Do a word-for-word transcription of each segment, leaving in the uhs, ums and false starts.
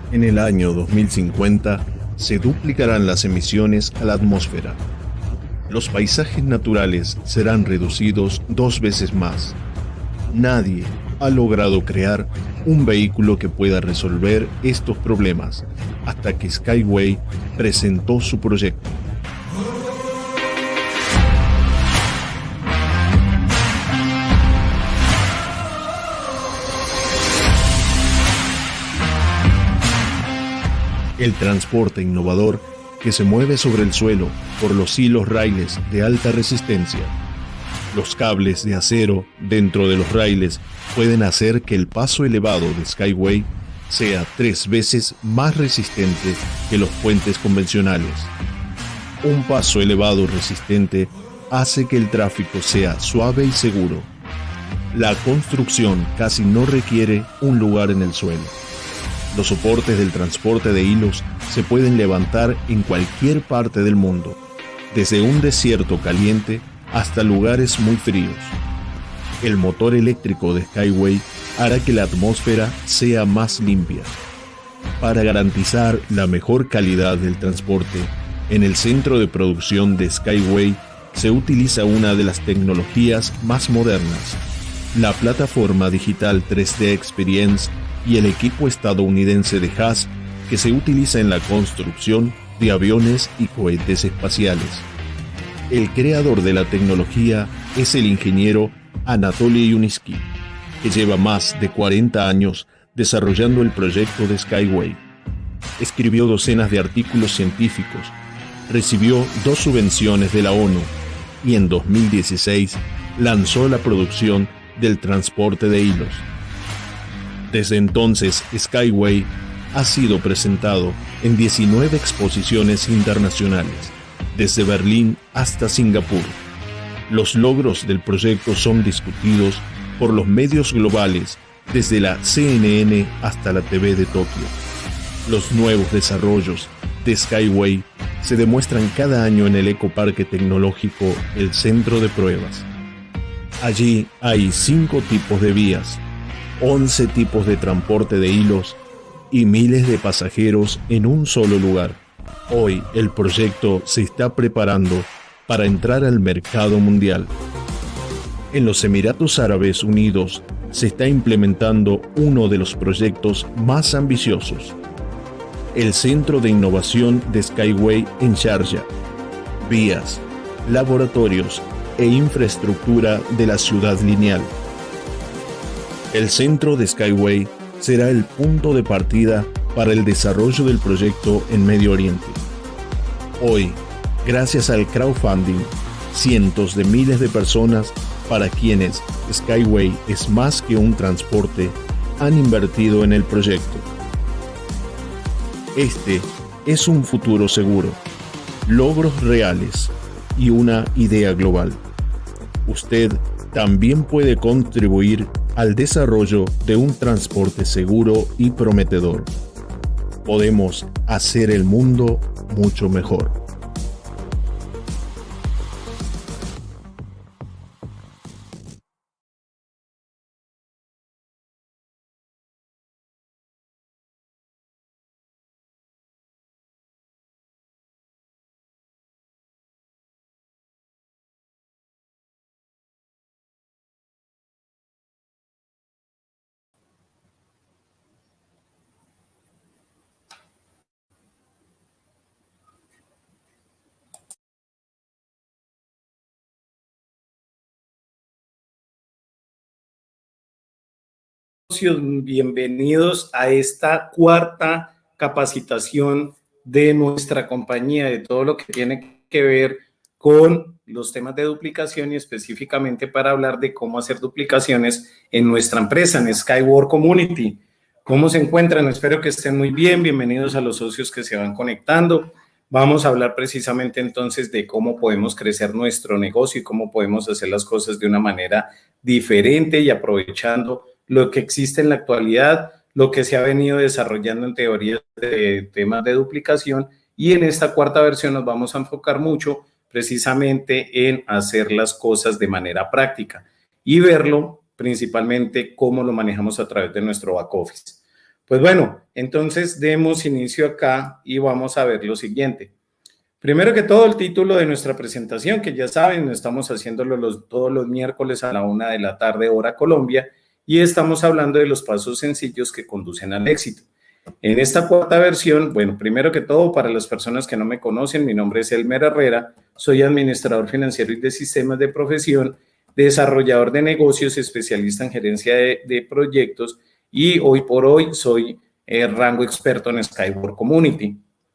En el año dos mil cincuenta se duplicarán las emisiones a la atmósfera. Los paisajes naturales serán reducidos dos veces más. Nadie ha logrado crear un vehículo que pueda resolver estos problemas hasta que Skyway presentó su proyecto. El transporte innovador que se mueve sobre el suelo por los hilos raíles de alta resistencia. Los cables de acero dentro de los raíles pueden hacer que el paso elevado de Skyway sea tres veces más resistente que los puentes convencionales. Un paso elevado resistente hace que el tráfico sea suave y seguro. La construcción casi no requiere un lugar en el suelo. Los soportes del transporte de hilos se pueden levantar en cualquier parte del mundo, desde un desierto caliente hasta lugares muy fríos. El motor eléctrico de Skyway hará que la atmósfera sea más limpia. Para garantizar la mejor calidad del transporte, en el centro de producción de Skyway se utiliza una de las tecnologías más modernas, la plataforma digital tres D Experience y el equipo estadounidense de Haas que se utiliza en la construcción de aviones y cohetes espaciales. El creador de la tecnología es el ingeniero Anatoly Yuninsky, que lleva más de cuarenta años desarrollando el proyecto de Skyway. Escribió docenas de artículos científicos, recibió dos subvenciones de la ONU y en dos mil dieciséis lanzó la producción del transporte de hilos. Desde entonces, Skyway ha sido presentado en diecinueve exposiciones internacionales, desde Berlín hasta Singapur. Los logros del proyecto son discutidos por los medios globales, desde la C N N hasta la T V de Tokio. Los nuevos desarrollos de Skyway se demuestran cada año en el Ecoparque Tecnológico El Centro de Pruebas. Allí hay cinco tipos de vías, once tipos de transporte de hilos y miles de pasajeros en un solo lugar. Hoy el proyecto se está preparando para entrar al mercado mundial. En los Emiratos Árabes Unidos se está implementando uno de los proyectos más ambiciosos, el Centro de Innovación de Skyway en Sharjah. Vías, laboratorios e infraestructura de la ciudad lineal. El centro de Skyway será el punto de partida para el desarrollo del proyecto en Medio Oriente. Hoy, gracias al crowdfunding, cientos de miles de personas para quienes Skyway es más que un transporte han invertido en el proyecto. Este es un futuro seguro, logros reales y una idea global. Usted también puede contribuir al desarrollo de un transporte seguro y prometedor. Podemos hacer el mundo mucho mejor. Bienvenidos a esta cuarta capacitación de nuestra compañía, de todo lo que tiene que ver con los temas de duplicación y específicamente para hablar de cómo hacer duplicaciones en nuestra empresa, en Skywork Community. ¿Cómo se encuentran? Espero que estén muy bien. Bienvenidos a los socios que se van conectando. Vamos a hablar precisamente entonces de cómo podemos crecer nuestro negocio y cómo podemos hacer las cosas de una manera diferente y aprovechando lo que existe en la actualidad, lo que se ha venido desarrollando en teorías de temas de duplicación, y en esta cuarta versión nos vamos a enfocar mucho precisamente en hacer las cosas de manera práctica y verlo principalmente cómo lo manejamos a través de nuestro back office. Pues bueno, entonces demos inicio acá y vamos a ver lo siguiente. Primero que todo, el título de nuestra presentación, que ya saben, estamos haciéndolo los, todos los miércoles a la una de la tarde, hora Colombia, y estamos hablando de los pasos sencillos que conducen al éxito. En esta cuarta versión, bueno, primero que todo, para las personas que no me conocen, mi nombre es Elmer Herrera, soy administrador financiero y de sistemas de profesión, desarrollador de negocios, especialista en gerencia de, de proyectos, y hoy por hoy soy eh, rango experto en Skyward Community.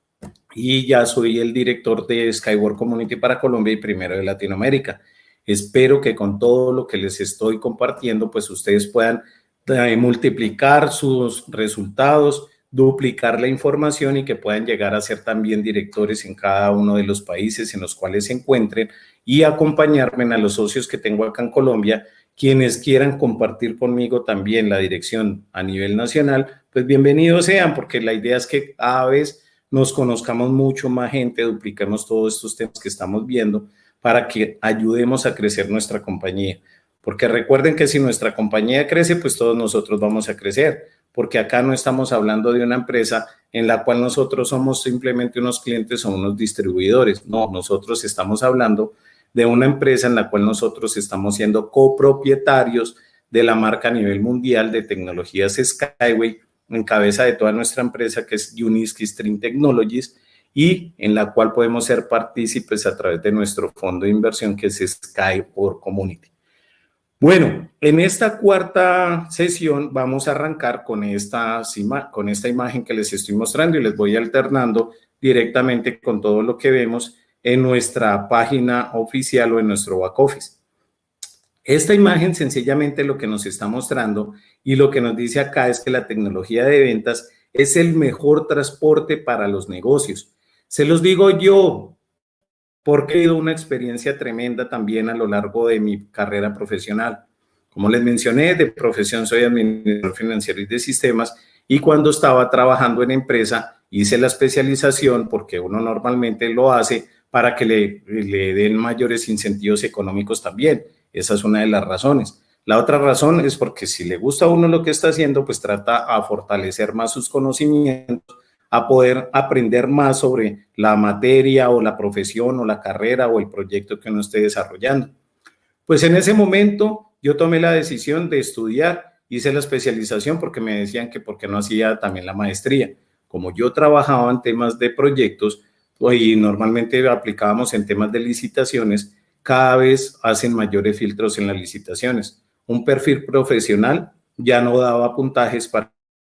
Y ya soy el director de Skyward Community para Colombia y primero de Latinoamérica. Espero que con todo lo que les estoy compartiendo, pues ustedes puedan eh, multiplicar sus resultados, duplicar la información y que puedan llegar a ser también directores en cada uno de los países en los cuales se encuentren y acompañarme a los socios que tengo acá en Colombia, quienes quieran compartir conmigo también la dirección a nivel nacional, pues bienvenidos sean, porque la idea es que cada vez nos conozcamos mucho más gente, dupliquemos todos estos temas que estamos viendo para que ayudemos a crecer nuestra compañía. Porque recuerden que si nuestra compañía crece, pues todos nosotros vamos a crecer, porque acá no estamos hablando de una empresa en la cual nosotros somos simplemente unos clientes o unos distribuidores. No, nosotros estamos hablando de una empresa en la cual nosotros estamos siendo copropietarios de la marca a nivel mundial de tecnologías Skyway, en cabeza de toda nuestra empresa que es Uniski Stream Technologies y en la cual podemos ser partícipes a través de nuestro fondo de inversión que es Skyward Community. Bueno, en esta cuarta sesión vamos a arrancar con esta, con esta imagen que les estoy mostrando y les voy alternando directamente con todo lo que vemos en nuestra página oficial o en nuestro back office. Esta imagen sencillamente lo que nos está mostrando y lo que nos dice acá es que la tecnología de ventas es el mejor transporte para los negocios. Se los digo yo, porque he tenido una experiencia tremenda también a lo largo de mi carrera profesional. Como les mencioné, de profesión soy administrador financiero y de sistemas y cuando estaba trabajando en empresa hice la especialización porque uno normalmente lo hace para que le, le den mayores incentivos económicos también. Esa es una de las razones. La otra razón es porque si le gusta a uno lo que está haciendo, pues trata a fortalecer más sus conocimientos, a poder aprender más sobre la materia o la profesión o la carrera o el proyecto que uno esté desarrollando. Pues en ese momento yo tomé la decisión de estudiar, hice la especialización porque me decían que por qué no hacía también la maestría. Como yo trabajaba en temas de proyectos y normalmente aplicábamos en temas de licitaciones, cada vez hacen mayores filtros en las licitaciones. Un perfil profesional ya no daba puntajes para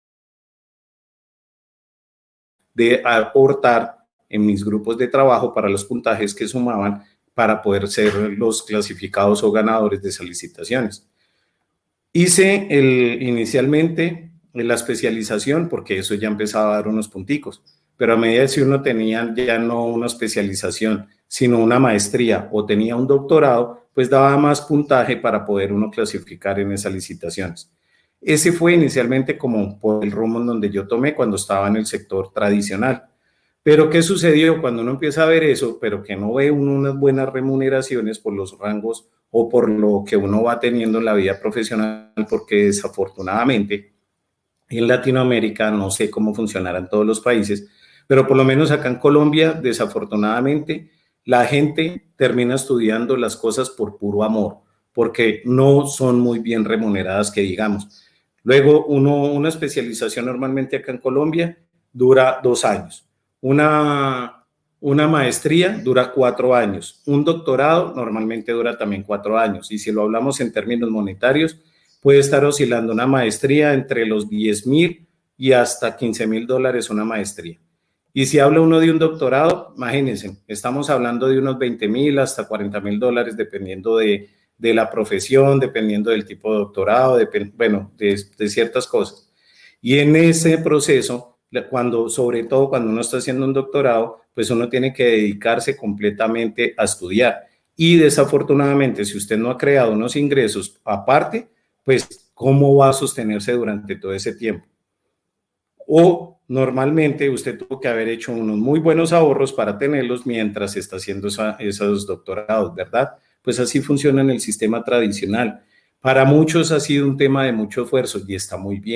de aportar en mis grupos de trabajo para los puntajes que sumaban para poder ser los clasificados o ganadores de esas licitaciones. Hice el, inicialmente la especialización porque eso ya empezaba a dar unos punticos, pero a medida que si uno tenía ya no una especialización, sino una maestría o tenía un doctorado, pues daba más puntaje para poder uno clasificar en esas licitaciones. Ese fue inicialmente como por el rumbo en donde yo tomé cuando estaba en el sector tradicional. Pero ¿qué sucedió cuando uno empieza a ver eso, pero que no ve uno unas buenas remuneraciones por los rangos o por lo que uno va teniendo en la vida profesional? Porque desafortunadamente en Latinoamérica, no sé cómo funcionará en todos los países, pero por lo menos acá en Colombia, desafortunadamente, la gente termina estudiando las cosas por puro amor, porque no son muy bien remuneradas, que digamos. Luego, uno, una especialización normalmente acá en Colombia dura dos años. Una, una maestría dura cuatro años. Un doctorado normalmente dura también cuatro años. Y si lo hablamos en términos monetarios, puede estar oscilando una maestría entre los diez mil y hasta quince mil dólares una maestría. Y si habla uno de un doctorado, imagínense, estamos hablando de unos veinte mil hasta cuarenta mil dólares dependiendo de, de la profesión, dependiendo del tipo de doctorado, de, bueno, de, de ciertas cosas. Y en ese proceso, cuando, sobre todo cuando uno está haciendo un doctorado, pues uno tiene que dedicarse completamente a estudiar. Y desafortunadamente, si usted no ha creado unos ingresos aparte, pues ¿cómo va a sostenerse durante todo ese tiempo? O normalmente usted tuvo que haber hecho unos muy buenos ahorros para tenerlos mientras está haciendo esa, esos doctorados, ¿verdad? Pues así funciona en el sistema tradicional. Para muchos ha sido un tema de mucho esfuerzo y está muy bien.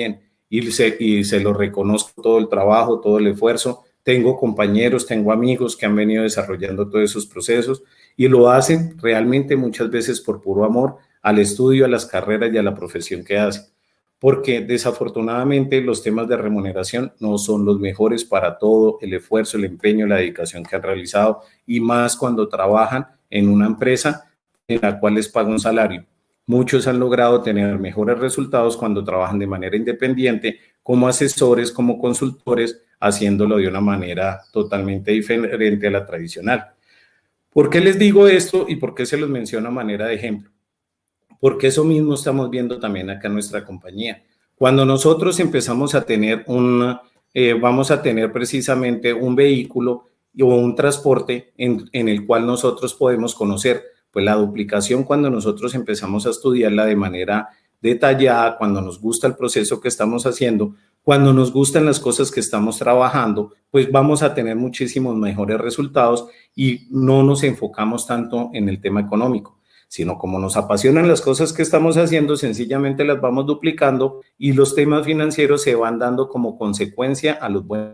y se, y se lo reconozco todo el trabajo, todo el esfuerzo. Tengo compañeros, tengo amigos que han venido desarrollando todos esos procesos y lo hacen realmente muchas veces por puro amor al estudio, a las carreras y a la profesión que hacen. Porque desafortunadamente los temas de remuneración no son los mejores para todo el esfuerzo, el empeño, la dedicación que han realizado, y más cuando trabajan en una empresa en la cual les paga un salario. Muchos han logrado tener mejores resultados cuando trabajan de manera independiente, como asesores, como consultores, haciéndolo de una manera totalmente diferente a la tradicional. ¿Por qué les digo esto y por qué se los menciono a manera de ejemplo? Porque eso mismo estamos viendo también acá en nuestra compañía. Cuando nosotros empezamos a tener un, eh, vamos a tener precisamente un vehículo o un transporte en, en el cual nosotros podemos conocer, pues la duplicación, cuando nosotros empezamos a estudiarla de manera detallada, cuando nos gusta el proceso que estamos haciendo, cuando nos gustan las cosas que estamos trabajando, pues vamos a tener muchísimos mejores resultados y no nos enfocamos tanto en el tema económico, sino como nos apasionan las cosas que estamos haciendo, sencillamente las vamos duplicando y los temas financieros se van dando como consecuencia a los buenos,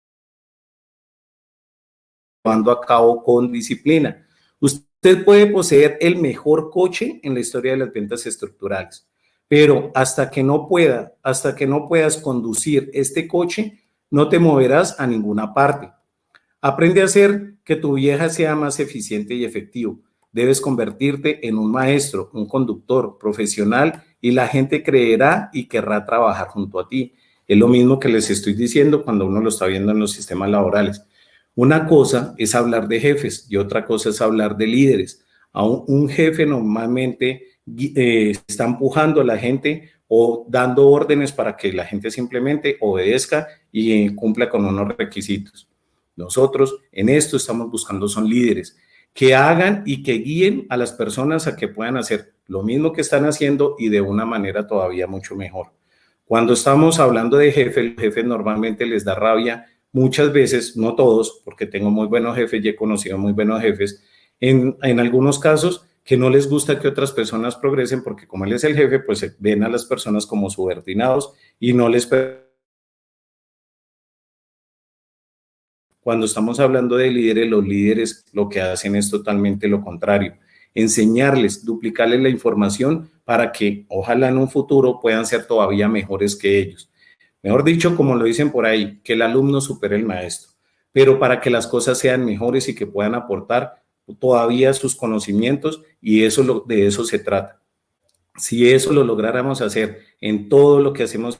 llevando a cabo con disciplina. Usted puede poseer el mejor coche en la historia de las ventas estructurales, pero hasta que no pueda, hasta que no puedas conducir este coche, no te moverás a ninguna parte. Aprende a hacer que tu viaje sea más eficiente y efectivo. Debes convertirte en un maestro, un conductor profesional y la gente creerá y querrá trabajar junto a ti. Es lo mismo que les estoy diciendo cuando uno lo está viendo en los sistemas laborales. Una cosa es hablar de jefes y otra cosa es hablar de líderes. A un, un jefe normalmente eh, está empujando a la gente o dando órdenes para que la gente simplemente obedezca y eh, cumpla con unos requisitos. Nosotros en esto estamos buscando son líderes que hagan y que guíen a las personas a que puedan hacer lo mismo que están haciendo y de una manera todavía mucho mejor. Cuando estamos hablando de jefes, los jefes normalmente les da rabia, muchas veces, no todos, porque tengo muy buenos jefes y he conocido muy buenos jefes, en, en algunos casos que no les gusta que otras personas progresen porque como él es el jefe, pues ven a las personas como subordinados y no les permiten. Cuando estamos hablando de líderes, los líderes lo que hacen es totalmente lo contrario. Enseñarles, duplicarles la información para que ojalá en un futuro puedan ser todavía mejores que ellos. Mejor dicho, como lo dicen por ahí, que el alumno supere al maestro. Pero para que las cosas sean mejores y que puedan aportar todavía sus conocimientos, y eso lo, de eso se trata. Si eso lo lográramos hacer en todo lo que hacemos,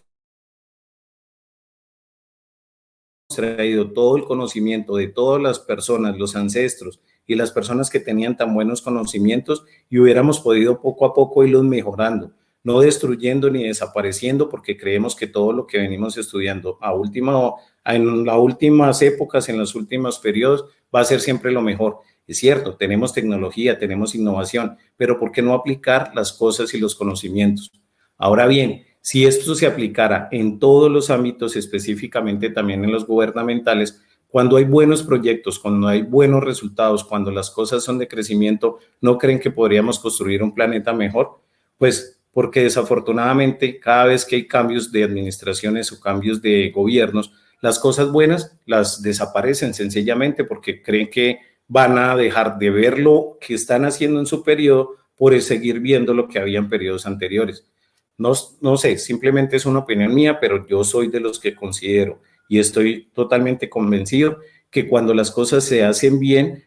traído todo el conocimiento de todas las personas, los ancestros y las personas que tenían tan buenos conocimientos y hubiéramos podido poco a poco irlos mejorando, no destruyendo ni desapareciendo porque creemos que todo lo que venimos estudiando a última, en las últimas épocas, en los últimos periodos, va a ser siempre lo mejor. Es cierto, tenemos tecnología, tenemos innovación, pero ¿por qué no aplicar las cosas y los conocimientos? Ahora bien, si esto se aplicara en todos los ámbitos, específicamente también en los gubernamentales, cuando hay buenos proyectos, cuando hay buenos resultados, cuando las cosas son de crecimiento, ¿no creen que podríamos construir un planeta mejor? Pues porque desafortunadamente cada vez que hay cambios de administraciones o cambios de gobiernos, las cosas buenas las desaparecen sencillamente porque creen que van a dejar de ver lo que están haciendo en su periodo por seguir viendo lo que había en periodos anteriores. No, no sé, simplemente es una opinión mía, pero yo soy de los que considero y estoy totalmente convencido que cuando las cosas se hacen bien,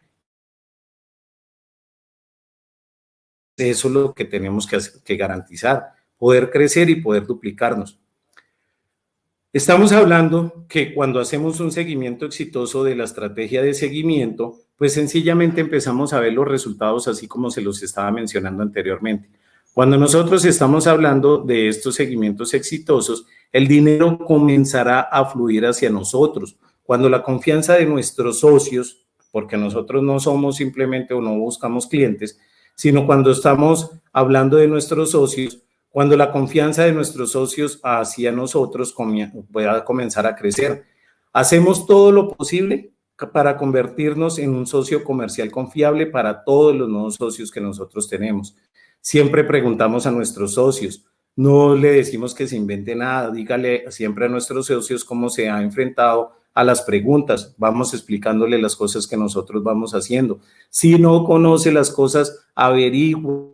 eso es lo que tenemos que, hacer, que garantizar, poder crecer y poder duplicarnos. Estamos hablando que cuando hacemos un seguimiento exitoso de la estrategia de seguimiento, pues sencillamente empezamos a ver los resultados así como se los estaba mencionando anteriormente. Cuando nosotros estamos hablando de estos seguimientos exitosos, el dinero comenzará a fluir hacia nosotros. Cuando la confianza de nuestros socios, porque nosotros no somos simplemente o no buscamos clientes, sino cuando estamos hablando de nuestros socios, cuando la confianza de nuestros socios hacia nosotros pueda comenzar a crecer. Hacemos todo lo posible para convertirnos en un socio comercial confiable para todos los nuevos socios que nosotros tenemos. Siempre preguntamos a nuestros socios, no le decimos que se invente nada, dígale siempre a nuestros socios cómo se ha enfrentado a las preguntas, vamos explicándole las cosas que nosotros vamos haciendo. Si no conoce las cosas, averigüe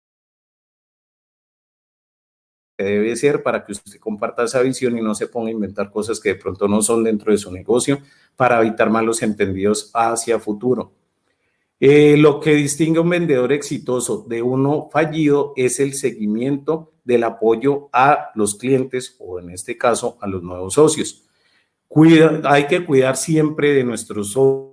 que debe ser para que usted comparta esa visión y no se ponga a inventar cosas que de pronto no son dentro de su negocio para evitar malos entendidos hacia futuro. Eh, lo que distingue a un vendedor exitoso de uno fallido es el seguimiento del apoyo a los clientes o en este caso a los nuevos socios. Cuida, hay que cuidar siempre de nuestros socios.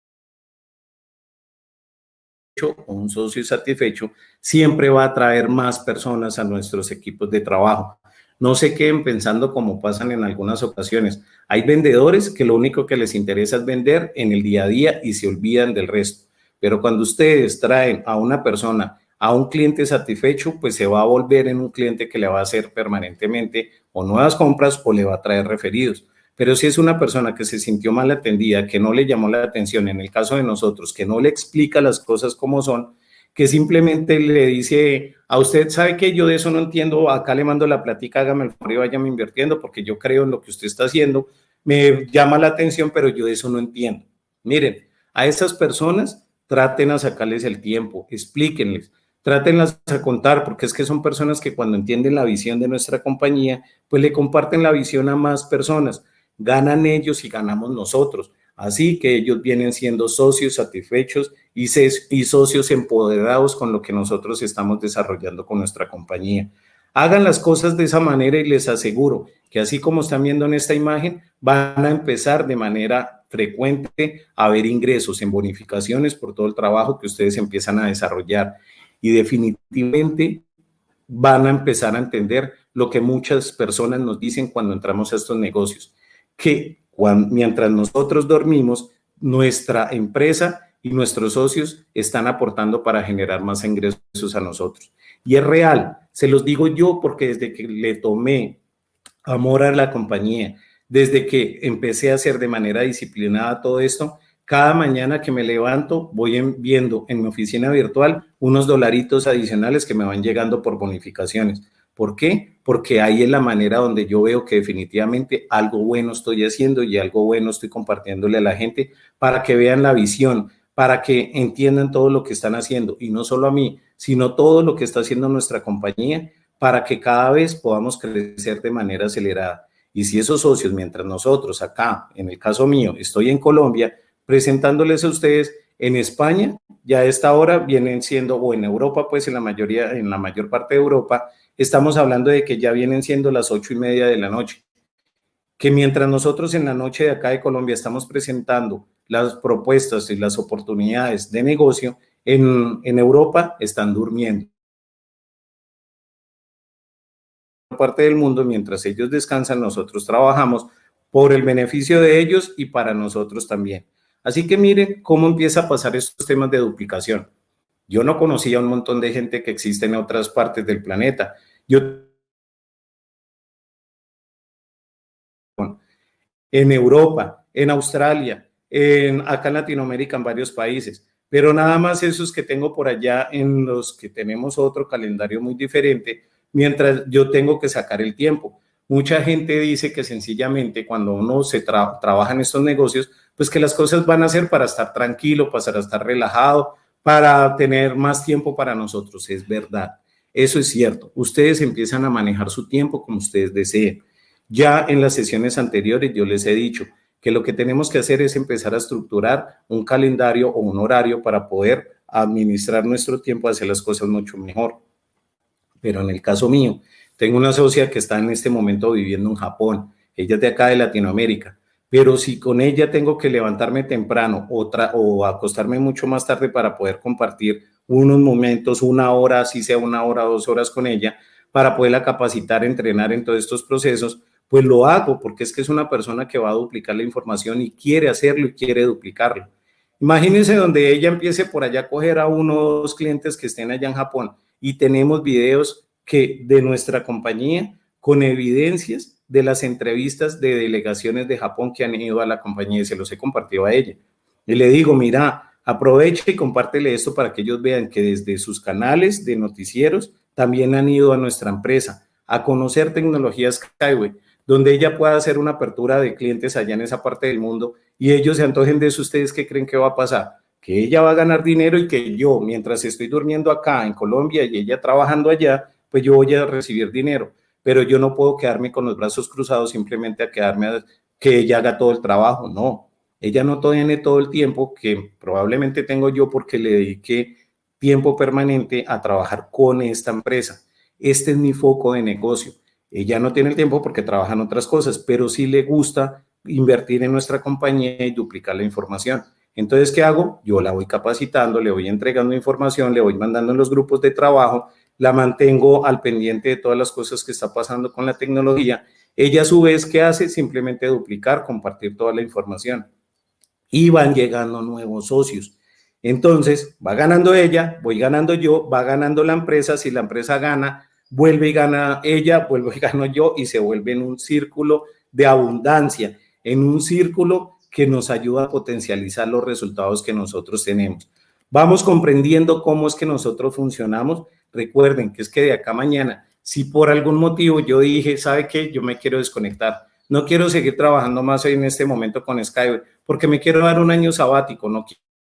Un socio satisfecho siempre va a atraer más personas a nuestros equipos de trabajo. No se queden pensando como pasan en algunas ocasiones. Hay vendedores que lo único que les interesa es vender en el día a día y se olvidan del resto. Pero cuando ustedes traen a una persona, a un cliente satisfecho, pues se va a volver en un cliente que le va a hacer permanentemente o nuevas compras o le va a traer referidos. Pero si es una persona que se sintió mal atendida, que no le llamó la atención, en el caso de nosotros, que no le explica las cosas como son, que simplemente le dice a usted, ¿sabe qué? Yo de eso no entiendo, acá le mando la plática, hágame el favor y váyame invirtiendo porque yo creo en lo que usted está haciendo, me llama la atención, pero yo de eso no entiendo. Miren, a esas personas traten a sacarles el tiempo, explíquenles, trátenlas a contar, porque es que son personas que cuando entienden la visión de nuestra compañía, pues le comparten la visión a más personas. Ganan ellos y ganamos nosotros. Así que ellos vienen siendo socios satisfechos y, y socios empoderados con lo que nosotros estamos desarrollando con nuestra compañía. Hagan las cosas de esa manera y les aseguro que así como están viendo en esta imagen, van a empezar de manera frecuente a ver ingresos en bonificaciones por todo el trabajo que ustedes empiezan a desarrollar y definitivamente van a empezar a entender lo que muchas personas nos dicen cuando entramos a estos negocios, que cuando, mientras nosotros dormimos, nuestra empresa y nuestros socios están aportando para generar más ingresos a nosotros. Y es real, se los digo yo porque desde que le tomé amor a la compañía, desde que empecé a hacer de manera disciplinada todo esto, cada mañana que me levanto voy viendo en mi oficina virtual unos dolaritos adicionales que me van llegando por bonificaciones. ¿Por qué? Porque ahí es la manera donde yo veo que definitivamente algo bueno estoy haciendo y algo bueno estoy compartiéndole a la gente para que vean la visión, para que entiendan todo lo que están haciendo y no solo a mí, sino todo lo que está haciendo nuestra compañía para que cada vez podamos crecer de manera acelerada. Y si esos socios, mientras nosotros acá, en el caso mío, estoy en Colombia, presentándoles a ustedes en España, ya a esta hora vienen siendo, o en Europa, pues en la mayoría, en la mayor parte de Europa, estamos hablando de que ya vienen siendo las ocho y media de la noche. Que mientras nosotros en la noche de acá de Colombia estamos presentando las propuestas y las oportunidades de negocio, en, en Europa están durmiendo. En parte del mundo, mientras ellos descansan, nosotros trabajamos por el beneficio de ellos y para nosotros también. Así que miren cómo empieza a pasar estos temas de duplicación. Yo no conocía un montón de gente que existe en otras partes del planeta. Yo en Europa, en Australia, en, acá en Latinoamérica, en varios países, pero nada más esos que tengo por allá en los que tenemos otro calendario muy diferente, mientras yo tengo que sacar el tiempo. Mucha gente dice que sencillamente cuando uno se tra trabaja en estos negocios, pues que las cosas van a ser para estar tranquilo, para estar relajado, para tener más tiempo para nosotros. Es verdad, eso es cierto. Ustedes empiezan a manejar su tiempo como ustedes deseen. Ya en las sesiones anteriores yo les he dicho que lo que tenemos que hacer es empezar a estructurar un calendario o un horario para poder administrar nuestro tiempo, hacer las cosas mucho mejor. Pero en el caso mío, tengo una socia que está en este momento viviendo en Japón. Ella es de acá de Latinoamérica. Pero si con ella tengo que levantarme temprano o, o acostarme mucho más tarde para poder compartir unos momentos, una hora, así sea una hora, dos horas con ella, para poderla capacitar, entrenar en todos estos procesos, pues lo hago porque es que es una persona que va a duplicar la información y quiere hacerlo y quiere duplicarlo. Imagínense donde ella empiece por allá a coger a uno o dos clientes que estén allá en Japón y tenemos videos que de nuestra compañía con evidencias de las entrevistas de delegaciones de Japón que han ido a la compañía y se los he compartido a ella. Y le digo, mira, aprovecha y compártele esto para que ellos vean que desde sus canales de noticieros también han ido a nuestra empresa a conocer tecnología Skyway, donde ella pueda hacer una apertura de clientes allá en esa parte del mundo y ellos se antojen de eso. ¿Ustedes qué creen que va a pasar? Que ella va a ganar dinero y que yo, mientras estoy durmiendo acá en Colombia y ella trabajando allá, pues yo voy a recibir dinero, pero yo no puedo quedarme con los brazos cruzados simplemente a quedarme a que ella haga todo el trabajo. No, ella no tiene todo el tiempo que probablemente tengo yo porque le dediqué tiempo permanente a trabajar con esta empresa. Este es mi foco de negocio. Ella no tiene el tiempo porque trabaja en otras cosas, pero sí le gusta invertir en nuestra compañía y duplicar la información. Entonces, ¿qué hago? Yo la voy capacitando, le voy entregando información, le voy mandando en los grupos de trabajo, la mantengo al pendiente de todas las cosas que está pasando con la tecnología. Ella a su vez, ¿qué hace? Simplemente duplicar, compartir toda la información. Y van llegando nuevos socios. Entonces, va ganando ella, voy ganando yo, va ganando la empresa. Si la empresa gana, vuelve y gana ella, vuelvo y gano yo y se vuelve en un círculo de abundancia, en un círculo que nos ayuda a potencializar los resultados que nosotros tenemos. Vamos comprendiendo cómo es que nosotros funcionamos. Recuerden que es que de acá a mañana, si por algún motivo yo dije, ¿sabe qué? Yo me quiero desconectar. No quiero seguir trabajando más en este momento con Skyway porque me quiero dar un año sabático. No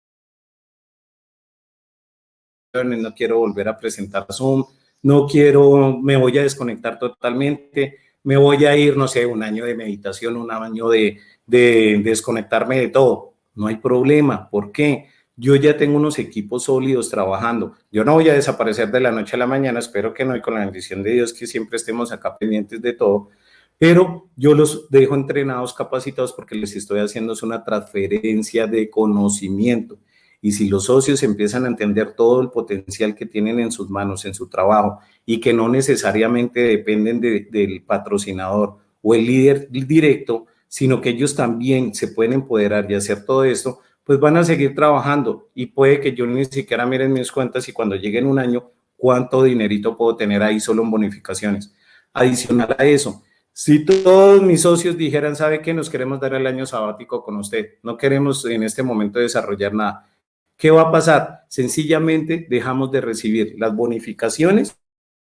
quiero, no quiero volver a presentar Zoom. No quiero, me voy a desconectar totalmente. Me voy a ir, no sé, un año de meditación, un año de, de, de desconectarme de todo. No hay problema. ¿Por qué? Yo ya tengo unos equipos sólidos trabajando. Yo no voy a desaparecer de la noche a la mañana. Espero que no, y con la bendición de Dios que siempre estemos acá pendientes de todo. Pero yo los dejo entrenados, capacitados, porque les estoy haciendo una transferencia de conocimiento. Y si los socios empiezan a entender todo el potencial que tienen en sus manos, en su trabajo, y que no necesariamente dependen de, del patrocinador o el líder directo, sino que ellos también se pueden empoderar y hacer todo esto, pues van a seguir trabajando. Y puede que yo ni siquiera miren mis cuentas y cuando llegue en un año, cuánto dinerito puedo tener ahí solo en bonificaciones. Adicional a eso, si todos mis socios dijeran, ¿sabe qué? Nos queremos dar el año sabático con usted, no queremos en este momento desarrollar nada. ¿Qué va a pasar? Sencillamente dejamos de recibir las bonificaciones,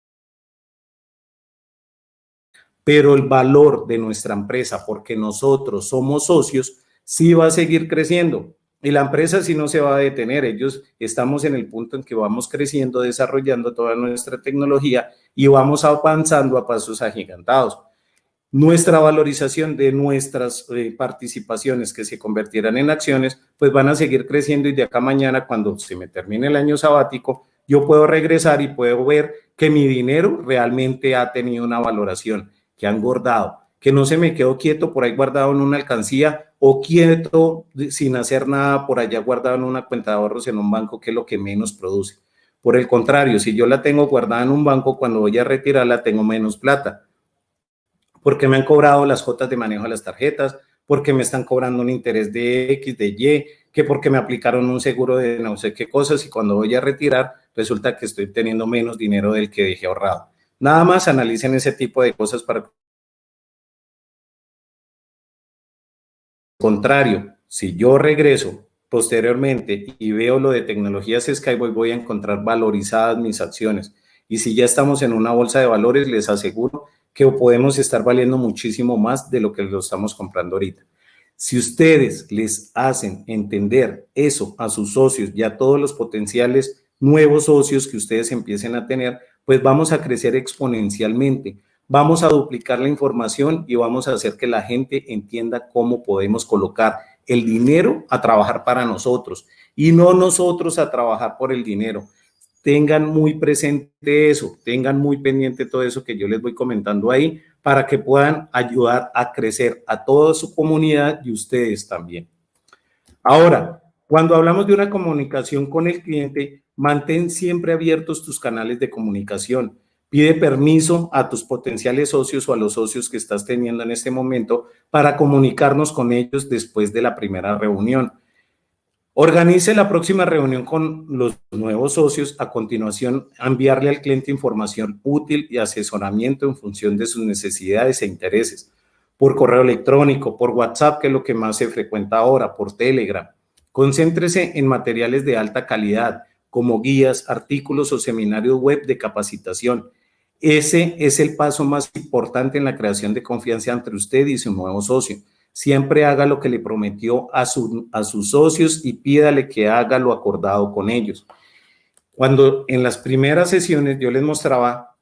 pero el valor de nuestra empresa, porque nosotros somos socios, sí va a seguir creciendo. Y la empresa sí no se va a detener. Ellos estamos en el punto en que vamos creciendo, desarrollando toda nuestra tecnología y vamos avanzando a pasos agigantados. Nuestra valorización de nuestras eh, participaciones que se convertirán en acciones, pues van a seguir creciendo y de acá a mañana, cuando se me termine el año sabático, yo puedo regresar y puedo ver que mi dinero realmente ha tenido una valoración, que ha engordado, que no se me quedó quieto por ahí guardado en una alcancía o quieto sin hacer nada por allá guardado en una cuenta de ahorros en un banco, que es lo que menos produce. Por el contrario, si yo la tengo guardada en un banco, cuando voy a retirarla tengo menos plata, porque me han cobrado las cuotas de manejo de las tarjetas, porque me están cobrando un interés de X, de Y, que porque me aplicaron un seguro de no sé qué cosas y cuando voy a retirar resulta que estoy teniendo menos dinero del que dejé ahorrado. Nada más analicen ese tipo de cosas para... Contrario, si yo regreso posteriormente y veo lo de tecnologías Skyway, voy a encontrar valorizadas mis acciones. Y si ya estamos en una bolsa de valores, les aseguro que podemos estar valiendo muchísimo más de lo que lo estamos comprando ahorita. Si ustedes les hacen entender eso a sus socios y a todos los potenciales nuevos socios que ustedes empiecen a tener, pues vamos a crecer exponencialmente. Vamos a duplicar la información y vamos a hacer que la gente entienda cómo podemos colocar el dinero a trabajar para nosotros y no nosotros a trabajar por el dinero. Tengan muy presente eso, tengan muy pendiente todo eso que yo les voy comentando ahí para que puedan ayudar a crecer a toda su comunidad y ustedes también. Ahora, cuando hablamos de una comunicación con el cliente, mantén siempre abiertos tus canales de comunicación. Pide permiso a tus potenciales socios o a los socios que estás teniendo en este momento para comunicarnos con ellos después de la primera reunión. Organice la próxima reunión con los nuevos socios. A continuación, enviarle al cliente información útil y asesoramiento en función de sus necesidades e intereses. Por correo electrónico, por WhatsApp, que es lo que más se frecuenta ahora, por Telegram. Concéntrese en materiales de alta calidad, como guías, artículos o seminarios web de capacitación. Ese es el paso más importante en la creación de confianza entre usted y su nuevo socio. Siempre haga lo que le prometió a, su, a sus socios y pídale que haga lo acordado con ellos. Cuando en las primeras sesiones yo les mostraba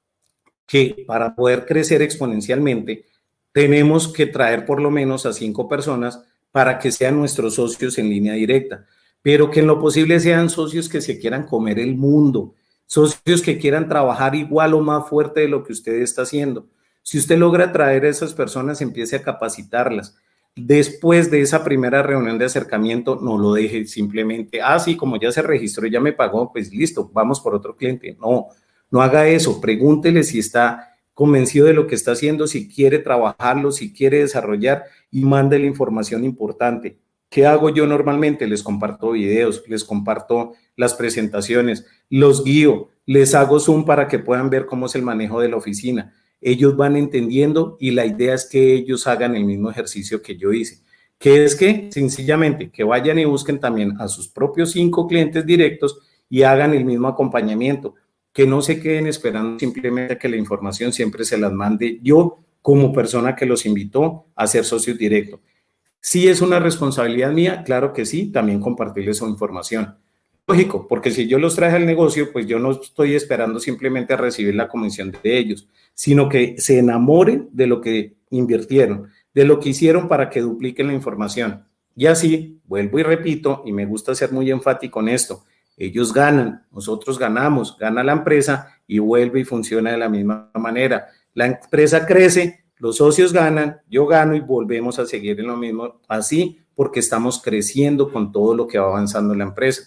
que para poder crecer exponencialmente tenemos que traer por lo menos a cinco personas para que sean nuestros socios en línea directa, pero que en lo posible sean socios que se quieran comer el mundo, socios que quieran trabajar igual o más fuerte de lo que usted está haciendo. Si usted logra traer a esas personas, empiece a capacitarlas. Después de esa primera reunión de acercamiento, no lo deje simplemente, ah, sí, como ya se registró y ya me pagó, pues listo, vamos por otro cliente. No, no haga eso, pregúntele si está convencido de lo que está haciendo, si quiere trabajarlo, si quiere desarrollar y mándele información importante. ¿Qué hago yo normalmente? Les comparto videos, les comparto las presentaciones, los guío, les hago Zoom para que puedan ver cómo es el manejo de la oficina. Ellos van entendiendo y la idea es que ellos hagan el mismo ejercicio que yo hice, que es que sencillamente que vayan y busquen también a sus propios cinco clientes directos y hagan el mismo acompañamiento, que no se queden esperando simplemente que la información siempre se las mande yo como persona que los invitó a ser socios directos. ¿Sí es una responsabilidad mía? Claro que sí, también compartirles su información. Lógico, porque si yo los traje al negocio, pues yo no estoy esperando simplemente a recibir la comisión de ellos, sino que se enamoren de lo que invirtieron, de lo que hicieron para que dupliquen la información. Y así, vuelvo y repito, y me gusta ser muy enfático en esto, ellos ganan, nosotros ganamos, gana la empresa y vuelve y funciona de la misma manera. La empresa crece, los socios ganan, yo gano y volvemos a seguir en lo mismo, así porque estamos creciendo con todo lo que va avanzando la empresa.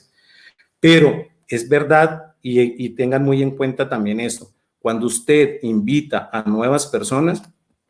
Pero es verdad, y, y tengan muy en cuenta también esto, cuando usted invita a nuevas personas,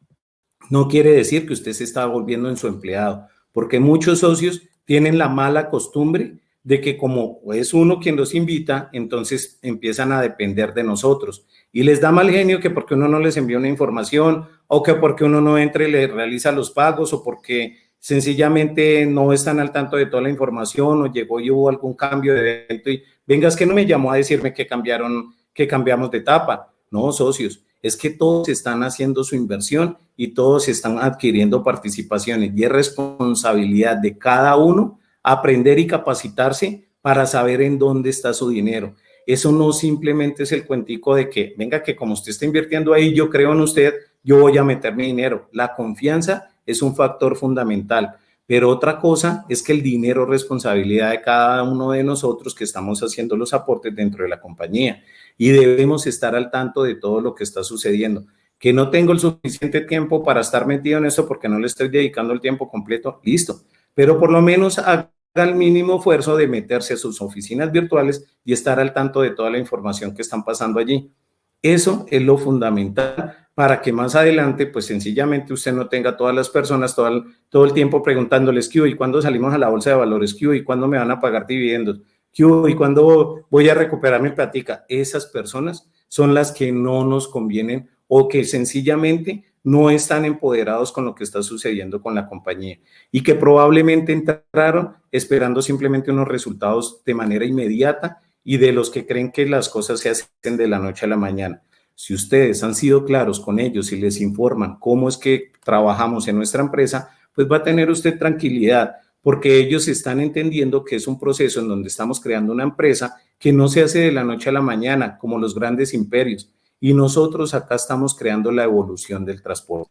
no quiere decir que usted se está volviendo en su empleado, porque muchos socios tienen la mala costumbre de que como es uno quien los invita, entonces empiezan a depender de nosotros y les da mal genio que porque uno no les envía una información o que porque uno no entra y le realiza los pagos o porque sencillamente no están al tanto de toda la información o llegó y hubo algún cambio de evento y venga, es que no me llamó a decirme que cambiaron, que cambiamos de etapa. No, socios, es que todos están haciendo su inversión y todos están adquiriendo participaciones y es responsabilidad de cada uno aprender y capacitarse para saber en dónde está su dinero. Eso no simplemente es el cuentico de que, venga, que como usted está invirtiendo ahí, yo creo en usted, yo voy a meter mi dinero. La confianza es un factor fundamental, pero otra cosa es que el dinero es responsabilidad de cada uno de nosotros que estamos haciendo los aportes dentro de la compañía y debemos estar al tanto de todo lo que está sucediendo. Que no tengo el suficiente tiempo para estar metido en eso porque no le estoy dedicando el tiempo completo, listo, pero por lo menos haga el mínimo esfuerzo de meterse a sus oficinas virtuales y estar al tanto de toda la información que están pasando allí. Eso es lo fundamental para que más adelante, pues sencillamente usted no tenga todas las personas todo el, todo el tiempo preguntándoles, ¿qué? ¿Y cuándo salimos a la bolsa de valores? ¿Qué? ¿Y cuándo me van a pagar dividendos? ¿Qué? ¿Y cuándo voy a recuperar mi plática? Esas personas son las que no nos convienen o que sencillamente no están empoderados con lo que está sucediendo con la compañía y que probablemente entraron esperando simplemente unos resultados de manera inmediata y de los que creen que las cosas se hacen de la noche a la mañana. Si ustedes han sido claros con ellos y les informan cómo es que trabajamos en nuestra empresa, pues va a tener usted tranquilidad, porque ellos están entendiendo que es un proceso en donde estamos creando una empresa que no se hace de la noche a la mañana, como los grandes imperios, y nosotros acá estamos creando la evolución del transporte.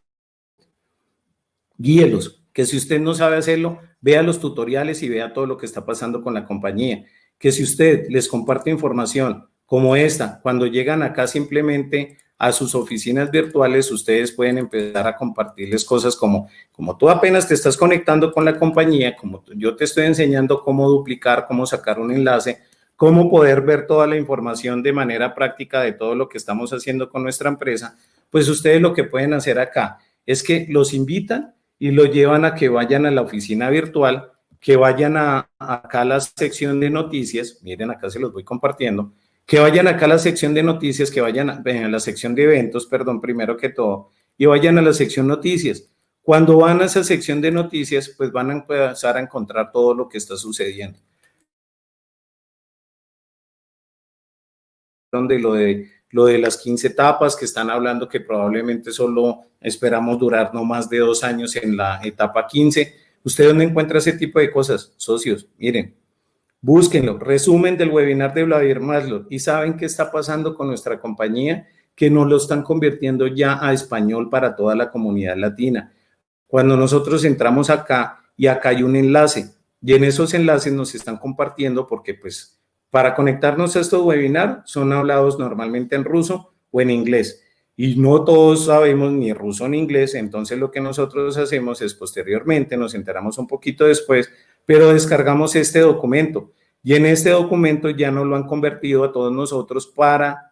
Guíelos, que si usted no sabe hacerlo, vea los tutoriales y vea todo lo que está pasando con la compañía. Que si usted les comparte información como esta, cuando llegan acá simplemente a sus oficinas virtuales, ustedes pueden empezar a compartirles cosas como, como tú apenas te estás conectando con la compañía, como yo te estoy enseñando cómo duplicar, cómo sacar un enlace, cómo poder ver toda la información de manera práctica de todo lo que estamos haciendo con nuestra empresa, pues ustedes lo que pueden hacer acá es que los invitan y los llevan a que vayan a la oficina virtual, que vayan a, a acá a la sección de noticias, miren acá se los voy compartiendo, que vayan acá a la sección de noticias, que vayan a, a la sección de eventos, perdón, primero que todo, y vayan a la sección noticias. Cuando van a esa sección de noticias, pues van a empezar a encontrar todo lo que está sucediendo. Donde lo de lo de las quince etapas, que están hablando que probablemente solo esperamos durar no más de dos años en la etapa quince. ¿Usted dónde encuentra ese tipo de cosas? Socios, miren, búsquenlo, resumen del webinar de Vladimir Maslow, y saben qué está pasando con nuestra compañía, que nos lo están convirtiendo ya a español para toda la comunidad latina. Cuando nosotros entramos acá, y acá hay un enlace, y en esos enlaces nos están compartiendo, porque pues para conectarnos a estos webinars son hablados normalmente en ruso o en inglés, y no todos sabemos ni ruso ni inglés. Entonces lo que nosotros hacemos es posteriormente, nos enteramos un poquito después, pero descargamos este documento, y en este documento ya nos lo han convertido a todos nosotros para...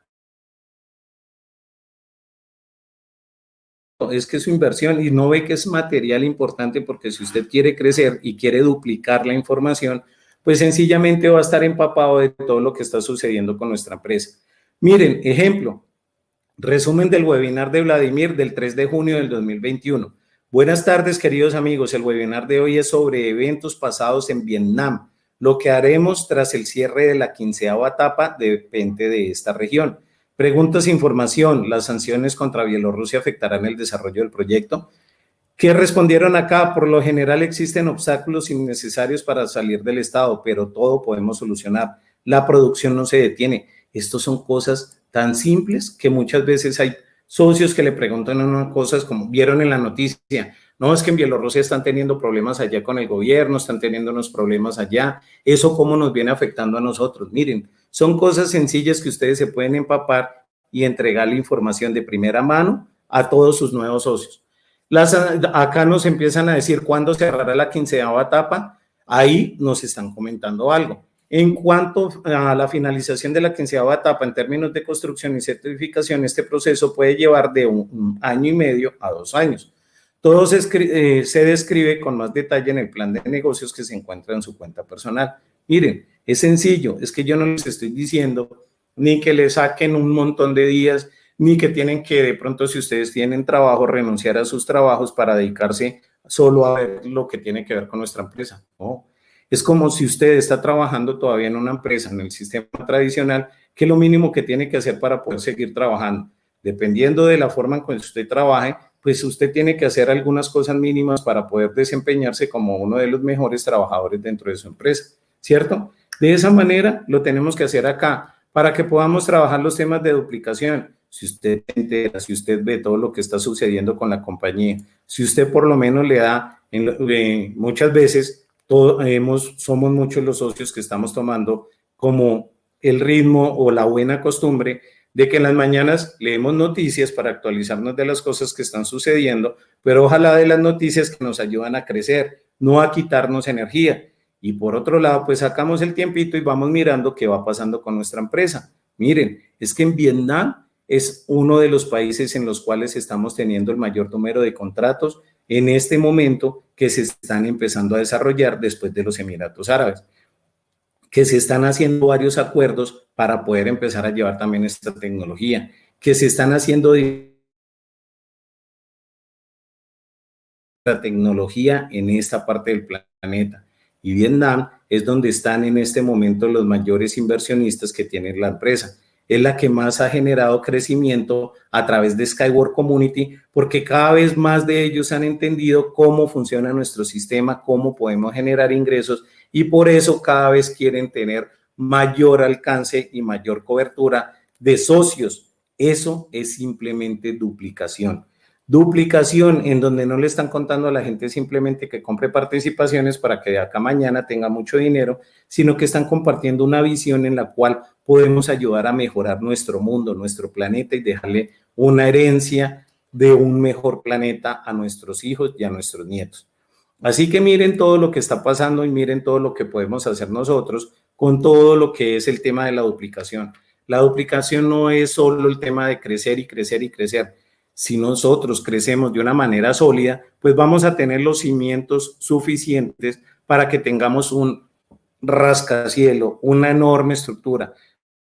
Es que es su inversión, y no ve que es material importante, porque si usted quiere crecer y quiere duplicar la información, pues sencillamente va a estar empapado de todo lo que está sucediendo con nuestra empresa. Miren, ejemplo, resumen del webinar de Vladimir del tres de junio del dos mil veintiuno. Buenas tardes, queridos amigos. El webinar de hoy es sobre eventos pasados en Vietnam. Lo que haremos tras el cierre de la quinceava etapa depende de esta región. Preguntas e información. ¿Las sanciones contra Bielorrusia afectarán el desarrollo del proyecto? ¿Qué respondieron acá? Por lo general existen obstáculos innecesarios para salir del estado, pero todo podemos solucionar. La producción no se detiene. Estos son cosas tan simples que muchas veces hay socios que le preguntan unas cosas como vieron en la noticia. No, es que en Bielorrusia están teniendo problemas allá con el gobierno, están teniendo unos problemas allá. ¿Eso cómo nos viene afectando a nosotros? Miren, son cosas sencillas que ustedes se pueden empapar y entregar la información de primera mano a todos sus nuevos socios. Las, acá nos empiezan a decir cuándo cerrará la quinceava etapa. Ahí nos están comentando algo. En cuanto a la finalización de la quinceava etapa en términos de construcción y certificación, este proceso puede llevar de un, un año y medio a dos años. Todo se, eh, se describe con más detalle en el plan de negocios que se encuentra en su cuenta personal. Miren, es sencillo, es que yo no les estoy diciendo ni que le saquen un montón de días, ni que tienen que de pronto, si ustedes tienen trabajo, renunciar a sus trabajos para dedicarse solo a ver lo que tiene que ver con nuestra empresa. No, es como si usted está trabajando todavía en una empresa, en el sistema tradicional, que es lo mínimo que tiene que hacer para poder seguir trabajando. Dependiendo de la forma en que usted trabaje, pues usted tiene que hacer algunas cosas mínimas para poder desempeñarse como uno de los mejores trabajadores dentro de su empresa, ¿cierto? De esa manera lo tenemos que hacer acá, para que podamos trabajar los temas de duplicación. Si usted entera, si usted ve todo lo que está sucediendo con la compañía, si usted por lo menos le da, en, eh, muchas veces todo, hemos, somos muchos los socios que estamos tomando como el ritmo o la buena costumbre de que en las mañanas leemos noticias para actualizarnos de las cosas que están sucediendo, pero ojalá de las noticias que nos ayudan a crecer, no a quitarnos energía. Y por otro lado, pues sacamos el tiempito y vamos mirando qué va pasando con nuestra empresa. Miren, es que en Vietnam es uno de los países en los cuales estamos teniendo el mayor número de contratos en este momento, que se están empezando a desarrollar después de los Emiratos Árabes, que se están haciendo varios acuerdos para poder empezar a llevar también esta tecnología, que se están haciendo la tecnología en esta parte del planeta. Y Vietnam es donde están en este momento los mayores inversionistas que tiene la empresa. Es la que más ha generado crecimiento a través de Skyward Community, porque cada vez más de ellos han entendido cómo funciona nuestro sistema, cómo podemos generar ingresos, y por eso cada vez quieren tener mayor alcance y mayor cobertura de socios. Eso es simplemente duplicación. Duplicación en donde no le están contando a la gente simplemente que compre participaciones para que de acá mañana tenga mucho dinero, sino que están compartiendo una visión en la cual podemos ayudar a mejorar nuestro mundo, nuestro planeta, y dejarle una herencia de un mejor planeta a nuestros hijos y a nuestros nietos. Así que miren todo lo que está pasando y miren todo lo que podemos hacer nosotros con todo lo que es el tema de la duplicación. La duplicación no es solo el tema de crecer y crecer y crecer. Si nosotros crecemos de una manera sólida, pues vamos a tener los cimientos suficientes para que tengamos un rascacielos, una enorme estructura.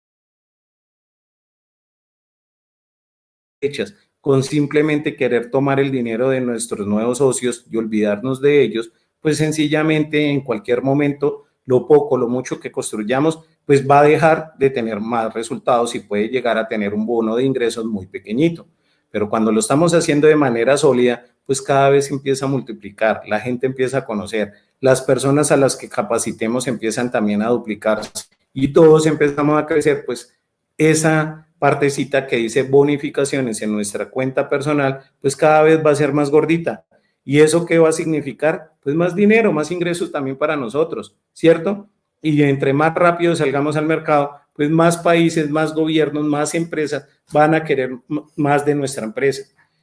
Hechas con simplemente querer tomar el dinero de nuestros nuevos socios y olvidarnos de ellos, pues sencillamente en cualquier momento, lo poco, lo mucho que construyamos, pues va a dejar de tener más resultados y puede llegar a tener un bono de ingresos muy pequeñito. Pero cuando lo estamos haciendo de manera sólida, pues cada vez empieza a multiplicar, la gente empieza a conocer, las personas a las que capacitemos empiezan también a duplicarse y todos empezamos a crecer, pues esa partecita que dice bonificaciones en nuestra cuenta personal, pues cada vez va a ser más gordita. ¿Y eso qué va a significar? Pues más dinero, más ingresos también para nosotros, ¿cierto? Y entre más rápido salgamos al mercado, pues más países, más gobiernos, más empresas van a querer más de nuestra empresa.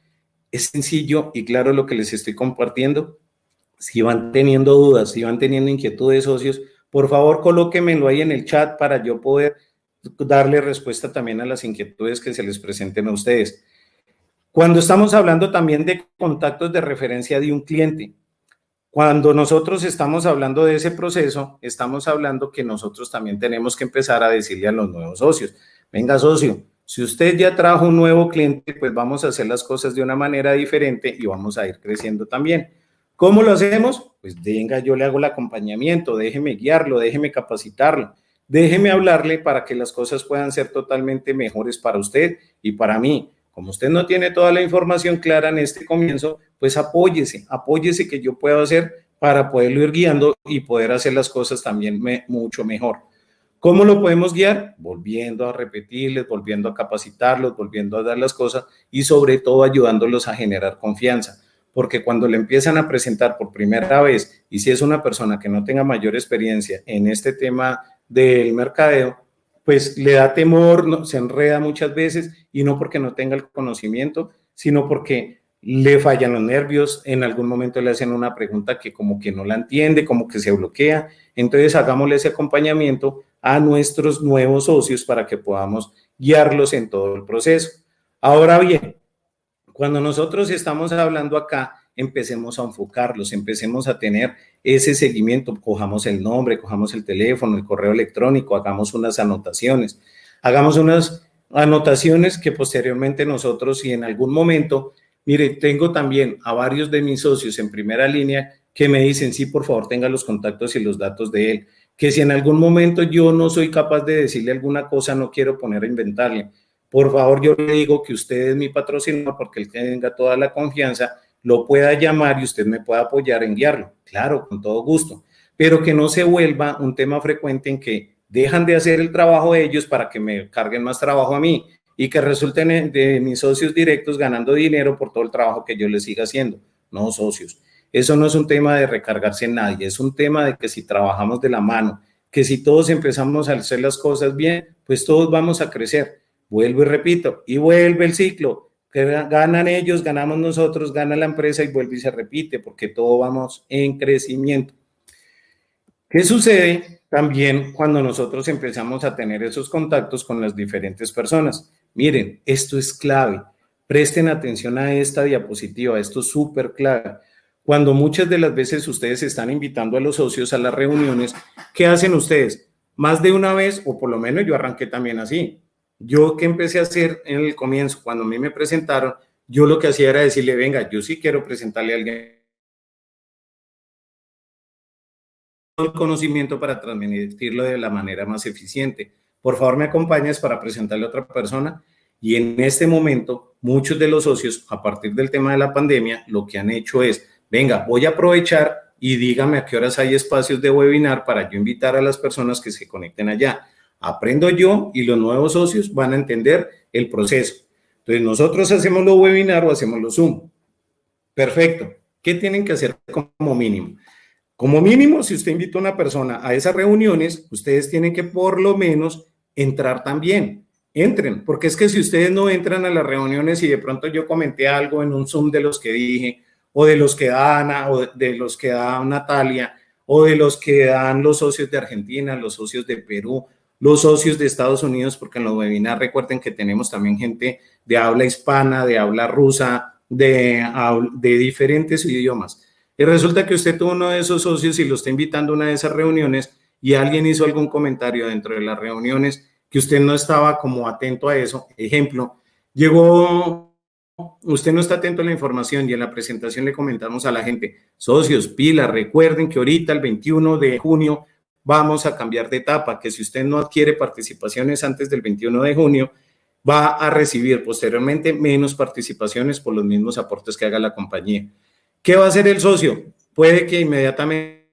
Es sencillo y claro lo que les estoy compartiendo. Si van teniendo dudas, si van teniendo inquietudes, socios, por favor colóquenmelo ahí en el chat para yo poder darle respuesta también a las inquietudes que se les presenten a ustedes. Cuando estamos hablando también de contactos de referencia de un cliente, cuando nosotros estamos hablando de ese proceso, estamos hablando que nosotros también tenemos que empezar a decirle a los nuevos socios, venga socio, si usted ya trajo un nuevo cliente, pues vamos a hacer las cosas de una manera diferente y vamos a ir creciendo también. ¿Cómo lo hacemos? Pues venga, yo le hago el acompañamiento, déjeme guiarlo, déjeme capacitarlo, déjeme hablarle para que las cosas puedan ser totalmente mejores para usted y para mí. Como usted no tiene toda la información clara en este comienzo, pues apóyese, apóyese que yo puedo hacer para poderlo ir guiando y poder hacer las cosas también me, mucho mejor. ¿Cómo lo podemos guiar? Volviendo a repetirles, volviendo a capacitarlos, volviendo a dar las cosas y sobre todo ayudándolos a generar confianza. Porque cuando le empiezan a presentar por primera vez y si es una persona que no tenga mayor experiencia en este tema del mercadeo, pues le da temor, no, se enreda muchas veces y no porque no tenga el conocimiento, sino porque le fallan los nervios, en algún momento le hacen una pregunta que como que no la entiende, como que se bloquea. Entonces hagámosle ese acompañamiento a nuestros nuevos socios para que podamos guiarlos en todo el proceso. Ahora bien, cuando nosotros estamos hablando acá, empecemos a enfocarlos, empecemos a tener ese seguimiento, cojamos el nombre, cojamos el teléfono, el correo electrónico, hagamos unas anotaciones, hagamos unas anotaciones que posteriormente nosotros, si en algún momento, mire, tengo también a varios de mis socios en primera línea que me dicen, sí, por favor, tenga los contactos y los datos de él, que si en algún momento yo no soy capaz de decirle alguna cosa, no quiero poner a inventarle, por favor, yo le digo que usted es mi patrocinador porque él tenga toda la confianza, lo pueda llamar y usted me pueda apoyar en guiarlo. Claro, con todo gusto, pero que no se vuelva un tema frecuente en que dejan de hacer el trabajo de ellos para que me carguen más trabajo a mí y que resulten de mis socios directos ganando dinero por todo el trabajo que yo les siga haciendo. No, socios, eso no es un tema de recargarse en nadie, es un tema de que si trabajamos de la mano, que si todos empezamos a hacer las cosas bien, pues todos vamos a crecer. Vuelvo y repito, y vuelve el ciclo. Que ganan ellos, ganamos nosotros, gana la empresa y vuelve y se repite porque todos vamos en crecimiento. ¿Qué sucede también cuando nosotros empezamos a tener esos contactos con las diferentes personas? Miren, esto es clave. Presten atención a esta diapositiva, esto es súper clave. Cuando muchas de las veces ustedes están invitando a los socios a las reuniones, ¿qué hacen ustedes? Más de una vez, o por lo menos yo arranqué también así. Yo que empecé a hacer en el comienzo, cuando a mí me presentaron, yo lo que hacía era decirle, venga, yo sí quiero presentarle a alguien el conocimiento para transmitirlo de la manera más eficiente. Por favor, me acompañas para presentarle a otra persona. Y en este momento, muchos de los socios, a partir del tema de la pandemia, lo que han hecho es, venga, voy a aprovechar y dígame a qué horas hay espacios de webinar para yo invitar a las personas que se conecten allá. Aprendo yo y los nuevos socios van a entender el proceso. Entonces, nosotros hacemos los webinar o hacemos los Zoom. Perfecto. ¿Qué tienen que hacer como mínimo? Como mínimo, si usted invita a una persona a esas reuniones, ustedes tienen que por lo menos entrar también. Entren, porque es que si ustedes no entran a las reuniones y de pronto yo comenté algo en un Zoom de los que dije, o de los que da Ana, o de los que da Natalia, o de los que dan los socios de Argentina, los socios de Perú, los socios de Estados Unidos, porque en los webinars recuerden que tenemos también gente de habla hispana, de habla rusa, de, de diferentes idiomas. Y resulta que usted tuvo uno de esos socios y lo está invitando a una de esas reuniones y alguien hizo algún comentario dentro de las reuniones que usted no estaba como atento a eso. Ejemplo, llegó, usted no está atento a la información y en la presentación le comentamos a la gente, socios, pila, recuerden que ahorita el veintiuno de junio vamos a cambiar de etapa, que si usted no adquiere participaciones antes del veintiuno de junio, va a recibir posteriormente menos participaciones por los mismos aportes que haga la compañía. ¿Qué va a hacer el socio? Puede que inmediatamente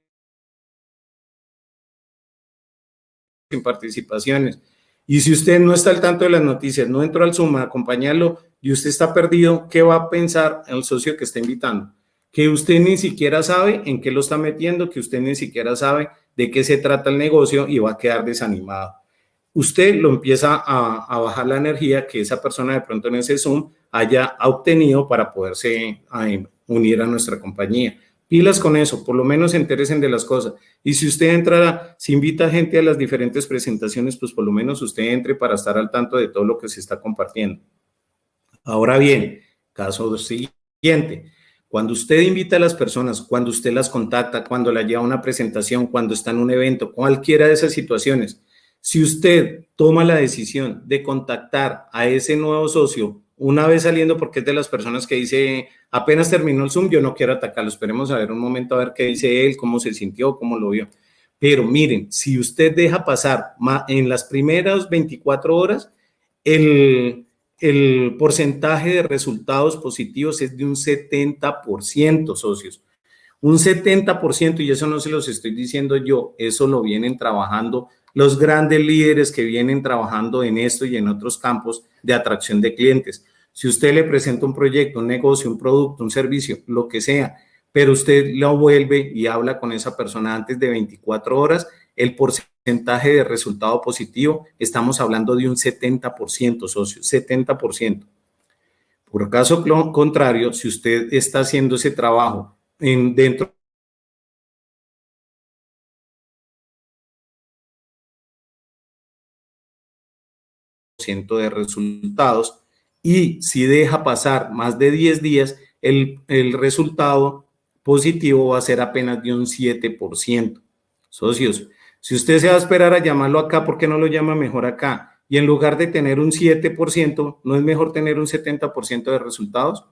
sin participaciones. Y si usted no está al tanto de las noticias, no entró al Zoom a acompañarlo y usted está perdido, ¿qué va a pensar el socio que está invitando? Que usted ni siquiera sabe en qué lo está metiendo, que usted ni siquiera sabe de qué se trata el negocio y va a quedar desanimado. Usted lo empieza a, a bajar la energía que esa persona de pronto en ese Zoom haya obtenido para poderse a, unir a nuestra compañía. Pilas con eso, por lo menos se interesen de las cosas. Y si usted entra, si invita a gente a las diferentes presentaciones, pues por lo menos usted entre para estar al tanto de todo lo que se está compartiendo. Ahora bien, caso siguiente. Cuando usted invita a las personas, cuando usted las contacta, cuando la lleva a una presentación, cuando está en un evento, cualquiera de esas situaciones, si usted toma la decisión de contactar a ese nuevo socio una vez saliendo, porque es de las personas que dice, apenas terminó el Zoom, yo no quiero atacarlo, esperemos a ver un momento a ver qué dice él, cómo se sintió, cómo lo vio. Pero miren, si usted deja pasar en las primeras veinticuatro horas, el, el porcentaje de resultados positivos es de un setenta por ciento, socios. Un setenta por ciento, y eso no se los estoy diciendo yo, eso lo vienen trabajando los grandes líderes que vienen trabajando en esto y en otros campos de atracción de clientes. Si usted le presenta un proyecto, un negocio, un producto, un servicio, lo que sea, pero usted lo vuelve y habla con esa persona antes de veinticuatro horas, el porcentaje de resultado positivo, estamos hablando de un setenta por ciento, socios, setenta por ciento. Por caso contrario, si usted está haciendo ese trabajo en, dentro de resultados, y si deja pasar más de diez días, el, el resultado positivo va a ser apenas de un siete por ciento. Socios, si usted se va a esperar a llamarlo acá, ¿por qué no lo llama mejor acá? Y en lugar de tener un siete por ciento, ¿no es mejor tener un setenta por ciento de resultados?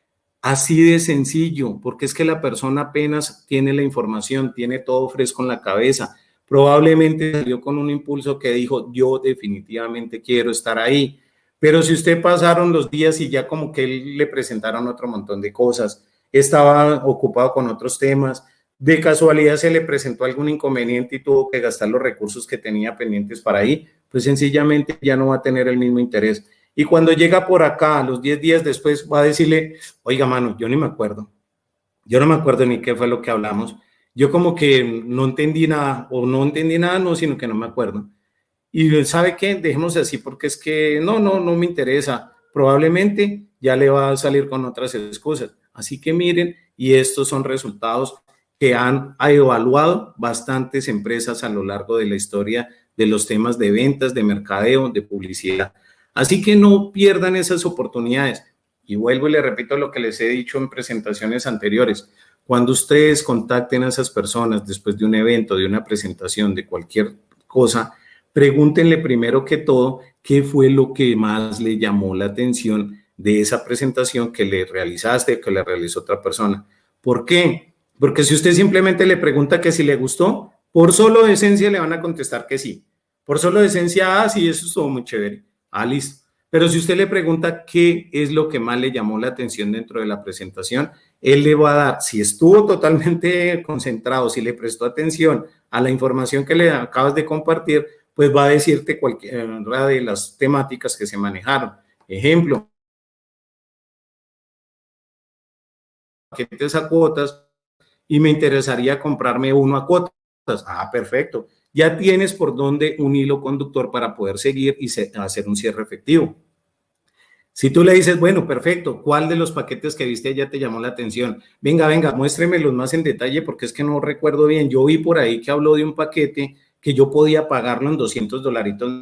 Así de sencillo, porque es que la persona apenas tiene la información, tiene todo fresco en la cabeza. Probablemente salió con un impulso que dijo, yo definitivamente quiero estar ahí. Pero si usted pasaron los días y ya como que le presentaron otro montón de cosas, estaba ocupado con otros temas, de casualidad se le presentó algún inconveniente y tuvo que gastar los recursos que tenía pendientes para ahí, pues sencillamente ya no va a tener el mismo interés. Y cuando llega por acá, los diez días después, va a decirle, oiga, mano, yo ni me acuerdo. Yo no me acuerdo ni qué fue lo que hablamos. Yo como que no entendí nada, o no entendí nada, no, sino que no me acuerdo. Y ¿sabe qué? Dejemos así porque es que no, no, no me interesa. Probablemente ya le va a salir con otras excusas. Así que miren, y estos son resultados que han evaluado bastantes empresas a lo largo de la historia de los temas de ventas, de mercadeo, de publicidad. Así que no pierdan esas oportunidades. Y vuelvo y le repito lo que les he dicho en presentaciones anteriores. Cuando ustedes contacten a esas personas después de un evento, de una presentación, de cualquier cosa, pregúntenle primero que todo qué fue lo que más le llamó la atención de esa presentación que le realizaste, que le realizó otra persona. ¿Por qué? Porque si usted simplemente le pregunta que si le gustó, por solo decencia le van a contestar que sí. Por solo decencia, ah, sí, eso estuvo muy chévere. Ah, listo. Pero si usted le pregunta qué es lo que más le llamó la atención dentro de la presentación, él le va a dar, si estuvo totalmente concentrado, si le prestó atención a la información que le acabas de compartir, pues va a decirte cualquiera de las temáticas que se manejaron. Ejemplo, paquetes a cuotas y me interesaría comprarme uno a cuotas. Ah, perfecto. Ya tienes por dónde un hilo conductor para poder seguir y hacer un cierre efectivo. Si tú le dices, bueno, perfecto, ¿cuál de los paquetes que viste ya te llamó la atención? Venga, venga, muéstremelos más en detalle porque es que no recuerdo bien. Yo vi por ahí que habló de un paquete que yo podía pagarlo en doscientos dolaritos.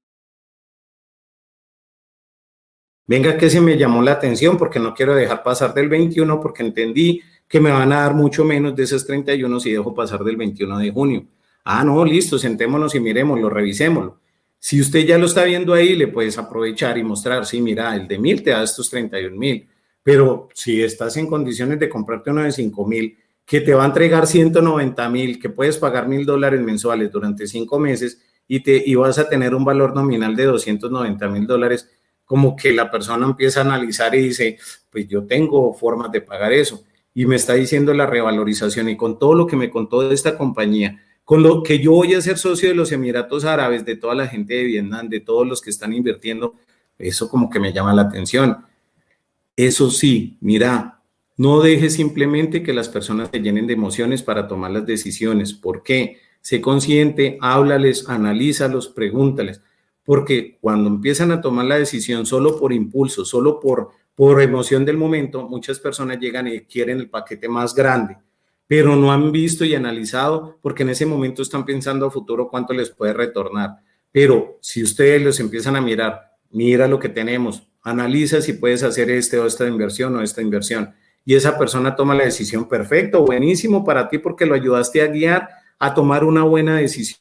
Venga, que se me llamó la atención porque no quiero dejar pasar del veintiuno porque entendí que me van a dar mucho menos de esos treinta y uno si dejo pasar del veintiuno de junio. Ah, no, listo, sentémonos y miremoslo, revisémoslo. Si usted ya lo está viendo ahí, le puedes aprovechar y mostrar, sí, mira, el de mil te da estos treinta y un mil, pero si estás en condiciones de comprarte uno de cinco mil que te va a entregar ciento noventa mil, que puedes pagar mil dólares mensuales durante cinco meses y, te, y vas a tener un valor nominal de doscientos noventa mil dólares, como que la persona empieza a analizar y dice, pues yo tengo formas de pagar eso. Y me está diciendo la revalorización y con todo lo que me contó de esta compañía, con lo que yo voy a ser socio de los Emiratos Árabes, de toda la gente de Vietnam, de todos los que están invirtiendo, eso como que me llama la atención. Eso sí, mira, no dejes simplemente que las personas se llenen de emociones para tomar las decisiones. ¿Por qué? Sé consciente, háblales, analízalos, pregúntales. Porque cuando empiezan a tomar la decisión solo por impulso, solo por, por emoción del momento, muchas personas llegan y quieren el paquete más grande, pero no han visto y analizado, porque en ese momento están pensando a futuro cuánto les puede retornar. Pero si ustedes los empiezan a mirar, mira lo que tenemos, analiza si puedes hacer este o esta inversión o esta inversión, y esa persona toma la decisión, perfecto, buenísimo para ti porque lo ayudaste a guiar a tomar una buena decisión.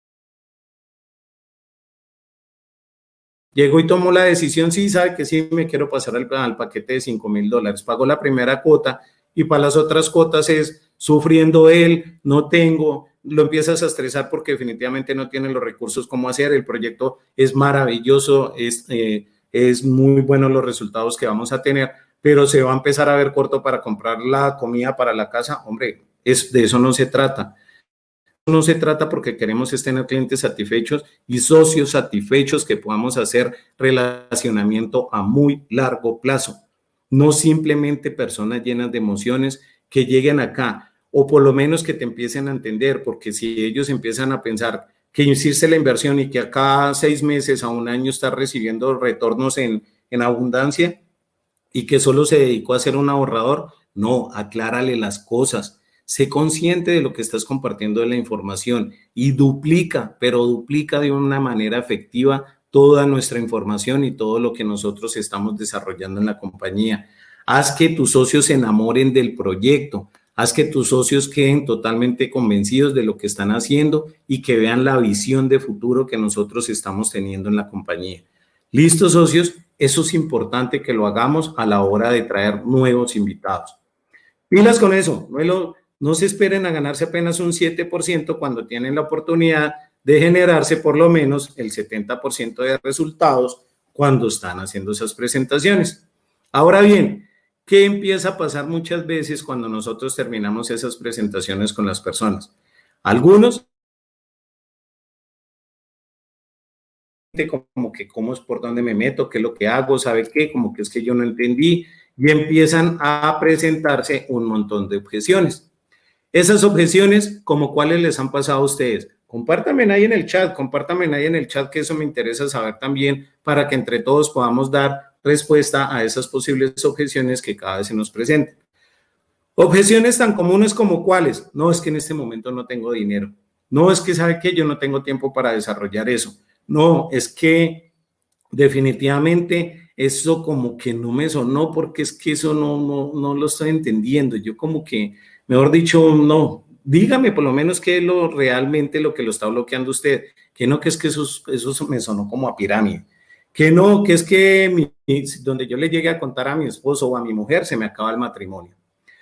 Llegó y tomó la decisión, sí, sabe que sí, me quiero pasar al, al paquete de cinco mil dólares, pago la primera cuota y para las otras cuotas es sufriendo él, no tengo, lo empiezas a estresar porque definitivamente no tienen los recursos como hacer, el proyecto es maravilloso, es, eh, es muy bueno los resultados que vamos a tener, pero se va a empezar a ver corto para comprar la comida para la casa, hombre, es, de eso no se trata. No se trata porque queremos es tener clientes satisfechos y socios satisfechos que podamos hacer relacionamiento a muy largo plazo. No simplemente personas llenas de emociones que lleguen acá o por lo menos que te empiecen a entender, porque si ellos empiezan a pensar que hiciste la inversión y que acá seis meses a un año estás recibiendo retornos en, en abundancia y que solo se dedicó a ser un ahorrador, no, aclárale las cosas. Sé consciente de lo que estás compartiendo de la información y duplica, pero duplica de una manera efectiva toda nuestra información y todo lo que nosotros estamos desarrollando en la compañía. Haz que tus socios se enamoren del proyecto, haz que tus socios queden totalmente convencidos de lo que están haciendo y que vean la visión de futuro que nosotros estamos teniendo en la compañía. ¿Listo, socios? Eso es importante que lo hagamos a la hora de traer nuevos invitados. Pilas con eso, no lo... No se esperen a ganarse apenas un siete por ciento cuando tienen la oportunidad de generarse por lo menos el setenta por ciento de resultados cuando están haciendo esas presentaciones. Ahora bien, ¿qué empieza a pasar muchas veces cuando nosotros terminamos esas presentaciones con las personas? Algunos, como que cómo es por dónde me meto, qué es lo que hago, sabe qué, como que es que yo no entendí, y empiezan a presentarse un montón de objeciones. Esas objeciones, ¿como cuáles les han pasado a ustedes? Compártanme ahí en el chat, compártanme ahí en el chat, que eso me interesa saber también para que entre todos podamos dar respuesta a esas posibles objeciones que cada vez se nos presenten. Objeciones tan comunes como cuáles. No, es que en este momento no tengo dinero. No, es que sabe que yo no tengo tiempo para desarrollar eso. No, es que definitivamente eso como que no me sonó porque es que eso no, no, no lo estoy entendiendo. Yo como que... Mejor dicho, no, dígame por lo menos qué es lo realmente lo que lo está bloqueando usted, que no, que es que eso, eso me sonó como a pirámide, que no, que es que mi, donde yo le llegue a contar a mi esposo o a mi mujer se me acaba el matrimonio.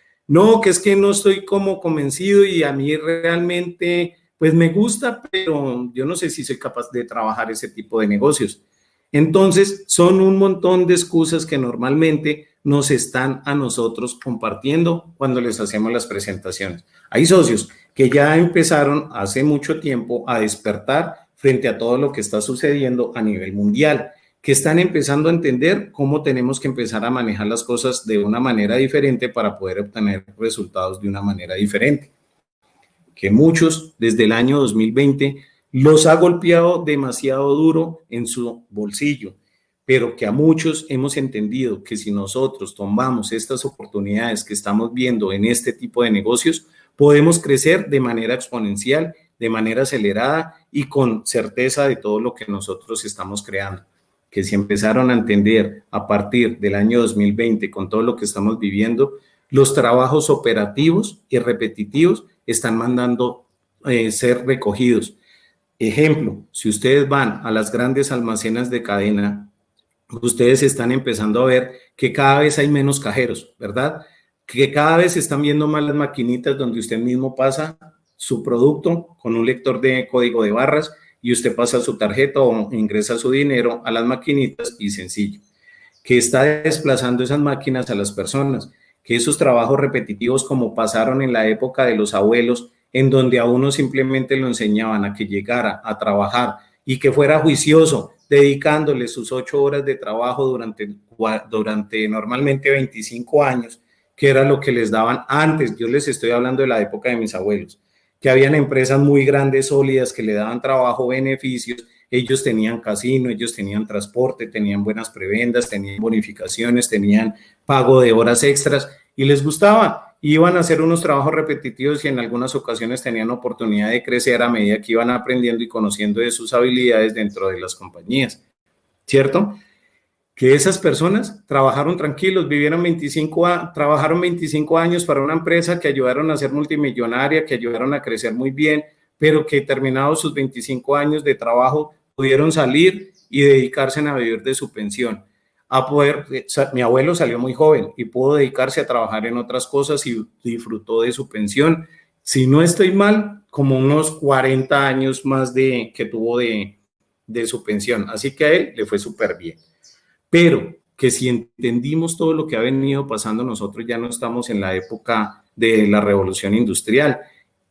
No, que es que no estoy como convencido y a mí realmente pues me gusta, pero yo no sé si soy capaz de trabajar ese tipo de negocios. Entonces, son un montón de excusas que normalmente nos están a nosotros compartiendo cuando les hacemos las presentaciones. Hay socios que ya empezaron hace mucho tiempo a despertar frente a todo lo que está sucediendo a nivel mundial, que están empezando a entender cómo tenemos que empezar a manejar las cosas de una manera diferente para poder obtener resultados de una manera diferente. Que muchos desde el año dos mil veinte los ha golpeado demasiado duro en su bolsillo, pero que a muchos hemos entendido que si nosotros tomamos estas oportunidades que estamos viendo en este tipo de negocios, podemos crecer de manera exponencial, de manera acelerada y con certeza de todo lo que nosotros estamos creando. Que si empezaron a entender a partir del año dos mil veinte con todo lo que estamos viviendo, los trabajos operativos y repetitivos están mandando eh, ser recogidos. Ejemplo, si ustedes van a las grandes almacenes de cadena, ustedes están empezando a ver que cada vez hay menos cajeros, ¿verdad? que cada vez se están viendo más las maquinitas donde usted mismo pasa su producto con un lector de código de barras y usted pasa su tarjeta o ingresa su dinero a las maquinitas y sencillo. Que está desplazando esas máquinas a las personas, que esos trabajos repetitivos como pasaron en la época de los abuelos, en donde a uno simplemente lo enseñaban a que llegara a trabajar y que fuera juicioso, dedicándole sus ocho horas de trabajo durante, durante normalmente veinticinco años, que era lo que les daban antes. Yo les estoy hablando de la época de mis abuelos, que habían empresas muy grandes, sólidas, que le daban trabajo, beneficios. Ellos tenían casino, ellos tenían transporte, tenían buenas prebendas, tenían bonificaciones, tenían pago de horas extras y les gustaba. Iban a hacer unos trabajos repetitivos y en algunas ocasiones tenían oportunidad de crecer a medida que iban aprendiendo y conociendo de sus habilidades dentro de las compañías, ¿cierto? Que esas personas trabajaron tranquilos, vivieron veinticinco, trabajaron veinticinco años para una empresa que ayudaron a ser multimillonaria, que ayudaron a crecer muy bien, pero que terminados sus veinticinco años de trabajo pudieron salir y dedicarse a vivir de su pensión. A poder, mi abuelo salió muy joven y pudo dedicarse a trabajar en otras cosas y disfrutó de su pensión. Si no estoy mal, como unos cuarenta años más de que tuvo de, de su pensión. Así que a él le fue súper bien. Pero que si entendimos todo lo que ha venido pasando, nosotros ya no estamos en la época de la revolución industrial.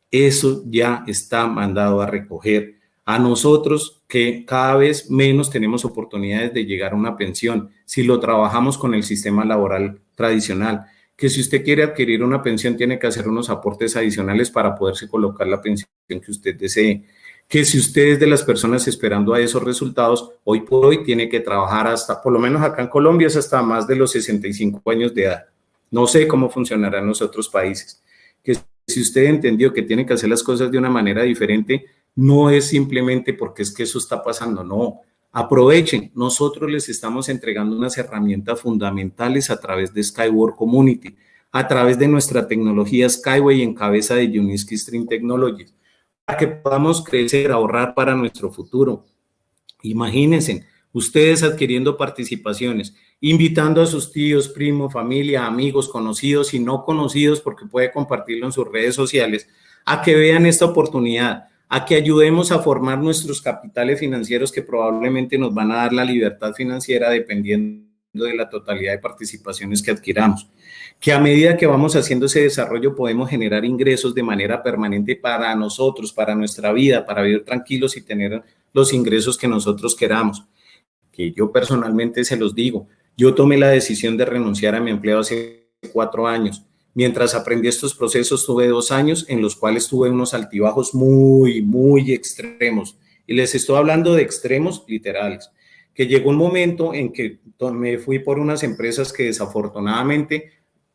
Eso ya está mandado a recoger. A nosotros que cada vez menos tenemos oportunidades de llegar a una pensión si lo trabajamos con el sistema laboral tradicional, que si usted quiere adquirir una pensión tiene que hacer unos aportes adicionales para poderse colocar la pensión que usted desee, que si usted es de las personas esperando a esos resultados, hoy por hoy tiene que trabajar hasta, por lo menos acá en Colombia, es hasta más de los sesenta y cinco años de edad. No sé cómo funcionará en los otros países, que si usted entendió que tiene que hacer las cosas de una manera diferente, no es simplemente porque es que eso está pasando, no. Aprovechen, nosotros les estamos entregando unas herramientas fundamentales a través de Skyward Community, a través de nuestra tecnología Skyway en cabeza de Uniski Stream Technologies, para que podamos crecer, ahorrar para nuestro futuro. Imagínense, ustedes adquiriendo participaciones, invitando a sus tíos, primos, familia, amigos, conocidos y no conocidos, porque puede compartirlo en sus redes sociales, a que vean esta oportunidad, a que ayudemos a formar nuestros capitales financieros que probablemente nos van a dar la libertad financiera dependiendo de la totalidad de participaciones que adquiramos. Que a medida que vamos haciendo ese desarrollo podemos generar ingresos de manera permanente para nosotros, para nuestra vida, para vivir tranquilos y tener los ingresos que nosotros queramos. Que yo personalmente se los digo, yo tomé la decisión de renunciar a mi empleo hace cuatro años. Mientras aprendí estos procesos, tuve dos años en los cuales tuve unos altibajos muy, muy extremos. Y les estoy hablando de extremos literales. Que llegó un momento en que me fui por unas empresas que desafortunadamente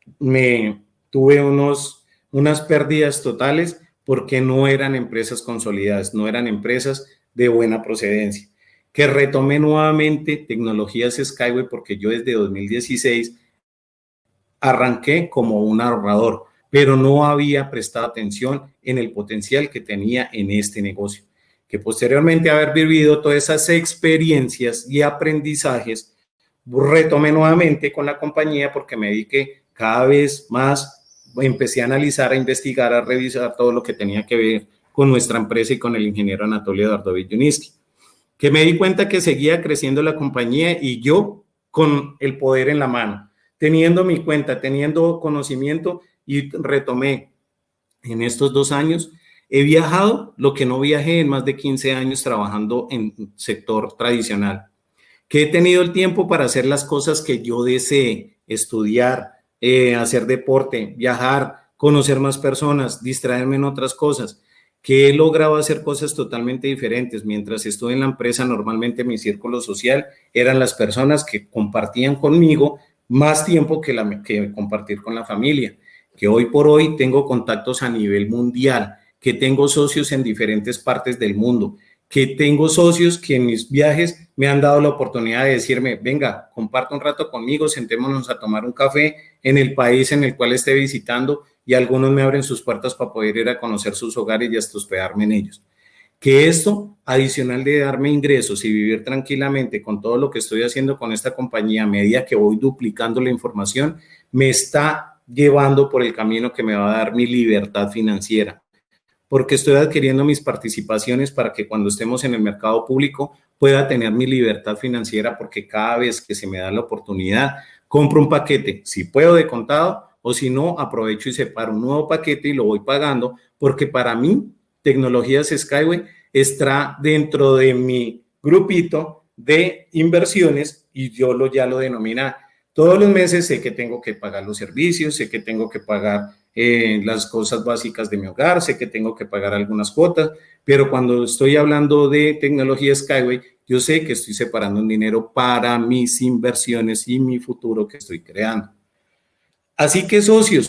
me tuve unos, unas pérdidas totales porque no eran empresas consolidadas, no eran empresas de buena procedencia. Que retomé nuevamente tecnologías Skyway porque yo desde dos mil dieciséis arranqué como un ahorrador, pero no había prestado atención en el potencial que tenía en este negocio. Que posteriormente a haber vivido todas esas experiencias y aprendizajes, retomé nuevamente con la compañía porque me dediqué cada vez más, empecé a analizar, a investigar, a revisar todo lo que tenía que ver con nuestra empresa y con el ingeniero Anatolio Eduardo Uniski. Que me di cuenta que seguía creciendo la compañía y yo con el poder en la mano, teniendo mi cuenta, teniendo conocimiento y retomé en estos dos años. He viajado lo que no viajé en más de quince años trabajando en sector tradicional. Que he tenido el tiempo para hacer las cosas que yo desee, estudiar, eh, hacer deporte, viajar, conocer más personas, distraerme en otras cosas. Que he logrado hacer cosas totalmente diferentes. Mientras estuve en la empresa, normalmente mi círculo social eran las personas que compartían conmigo más tiempo que, la, que compartir con la familia. Que hoy por hoy tengo contactos a nivel mundial, que tengo socios en diferentes partes del mundo, que tengo socios que en mis viajes me han dado la oportunidad de decirme, venga, comparta un rato conmigo, sentémonos a tomar un café en el país en el cual esté visitando y algunos me abren sus puertas para poder ir a conocer sus hogares y hasta hospedarme en ellos. Que esto, adicional de darme ingresos y vivir tranquilamente con todo lo que estoy haciendo con esta compañía a medida que voy duplicando la información, me está llevando por el camino que me va a dar mi libertad financiera, porque estoy adquiriendo mis participaciones para que cuando estemos en el mercado público pueda tener mi libertad financiera, porque cada vez que se me da la oportunidad, compro un paquete, si puedo de contado, o si no, aprovecho y separo un nuevo paquete y lo voy pagando, porque para mí, Tecnologías Skyway está dentro de mi grupito de inversiones y yo lo, ya lo denomina. Todos los meses sé que tengo que pagar los servicios, sé que tengo que pagar eh, las cosas básicas de mi hogar, sé que tengo que pagar algunas cuotas, pero cuando estoy hablando de Tecnología Skyway, yo sé que estoy separando un dinero para mis inversiones y mi futuro que estoy creando. Así que, socios,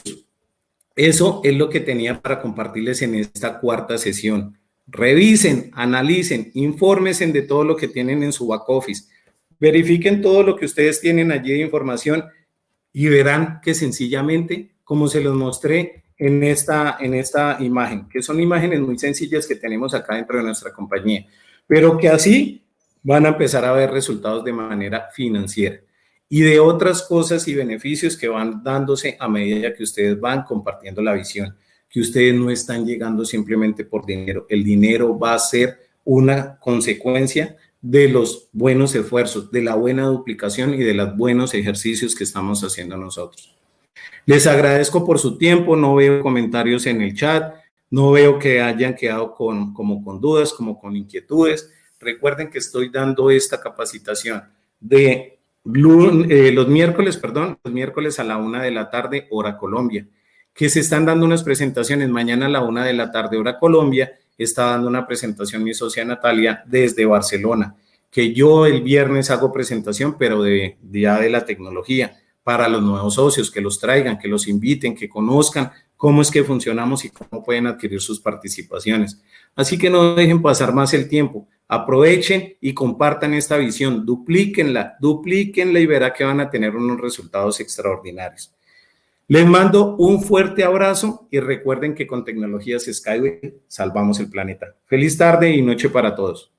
eso es lo que tenía para compartirles en esta cuarta sesión. Revisen, analicen, infórmense de todo lo que tienen en su back office. Verifiquen todo lo que ustedes tienen allí de información y verán que sencillamente, como se los mostré en esta, en esta imagen, que son imágenes muy sencillas que tenemos acá dentro de nuestra compañía, pero que así van a empezar a ver resultados de manera financiera y de otras cosas y beneficios que van dándose a medida que ustedes van compartiendo la visión, que ustedes no están llegando simplemente por dinero. El dinero va a ser una consecuencia de los buenos esfuerzos, de la buena duplicación y de los buenos ejercicios que estamos haciendo nosotros. Les agradezco por su tiempo, no veo comentarios en el chat, no veo que hayan quedado con, como con dudas, como con inquietudes. Recuerden que estoy dando esta capacitación de eh, los miércoles, perdón, los miércoles a la una de la tarde, hora Colombia, que se están dando unas presentaciones. Mañana a la una de la tarde, hora Colombia, está dando una presentación mi socia Natalia desde Barcelona, que yo el viernes hago presentación, pero de, de ya de la tecnología, para los nuevos socios, que los traigan, que los inviten, que conozcan cómo es que funcionamos y cómo pueden adquirir sus participaciones. Así que no dejen pasar más el tiempo, aprovechen y compartan esta visión, duplíquenla, duplíquenla y verá que van a tener unos resultados extraordinarios. Les mando un fuerte abrazo y recuerden que con Tecnologías Skyway salvamos el planeta. Feliz tarde y noche para todos.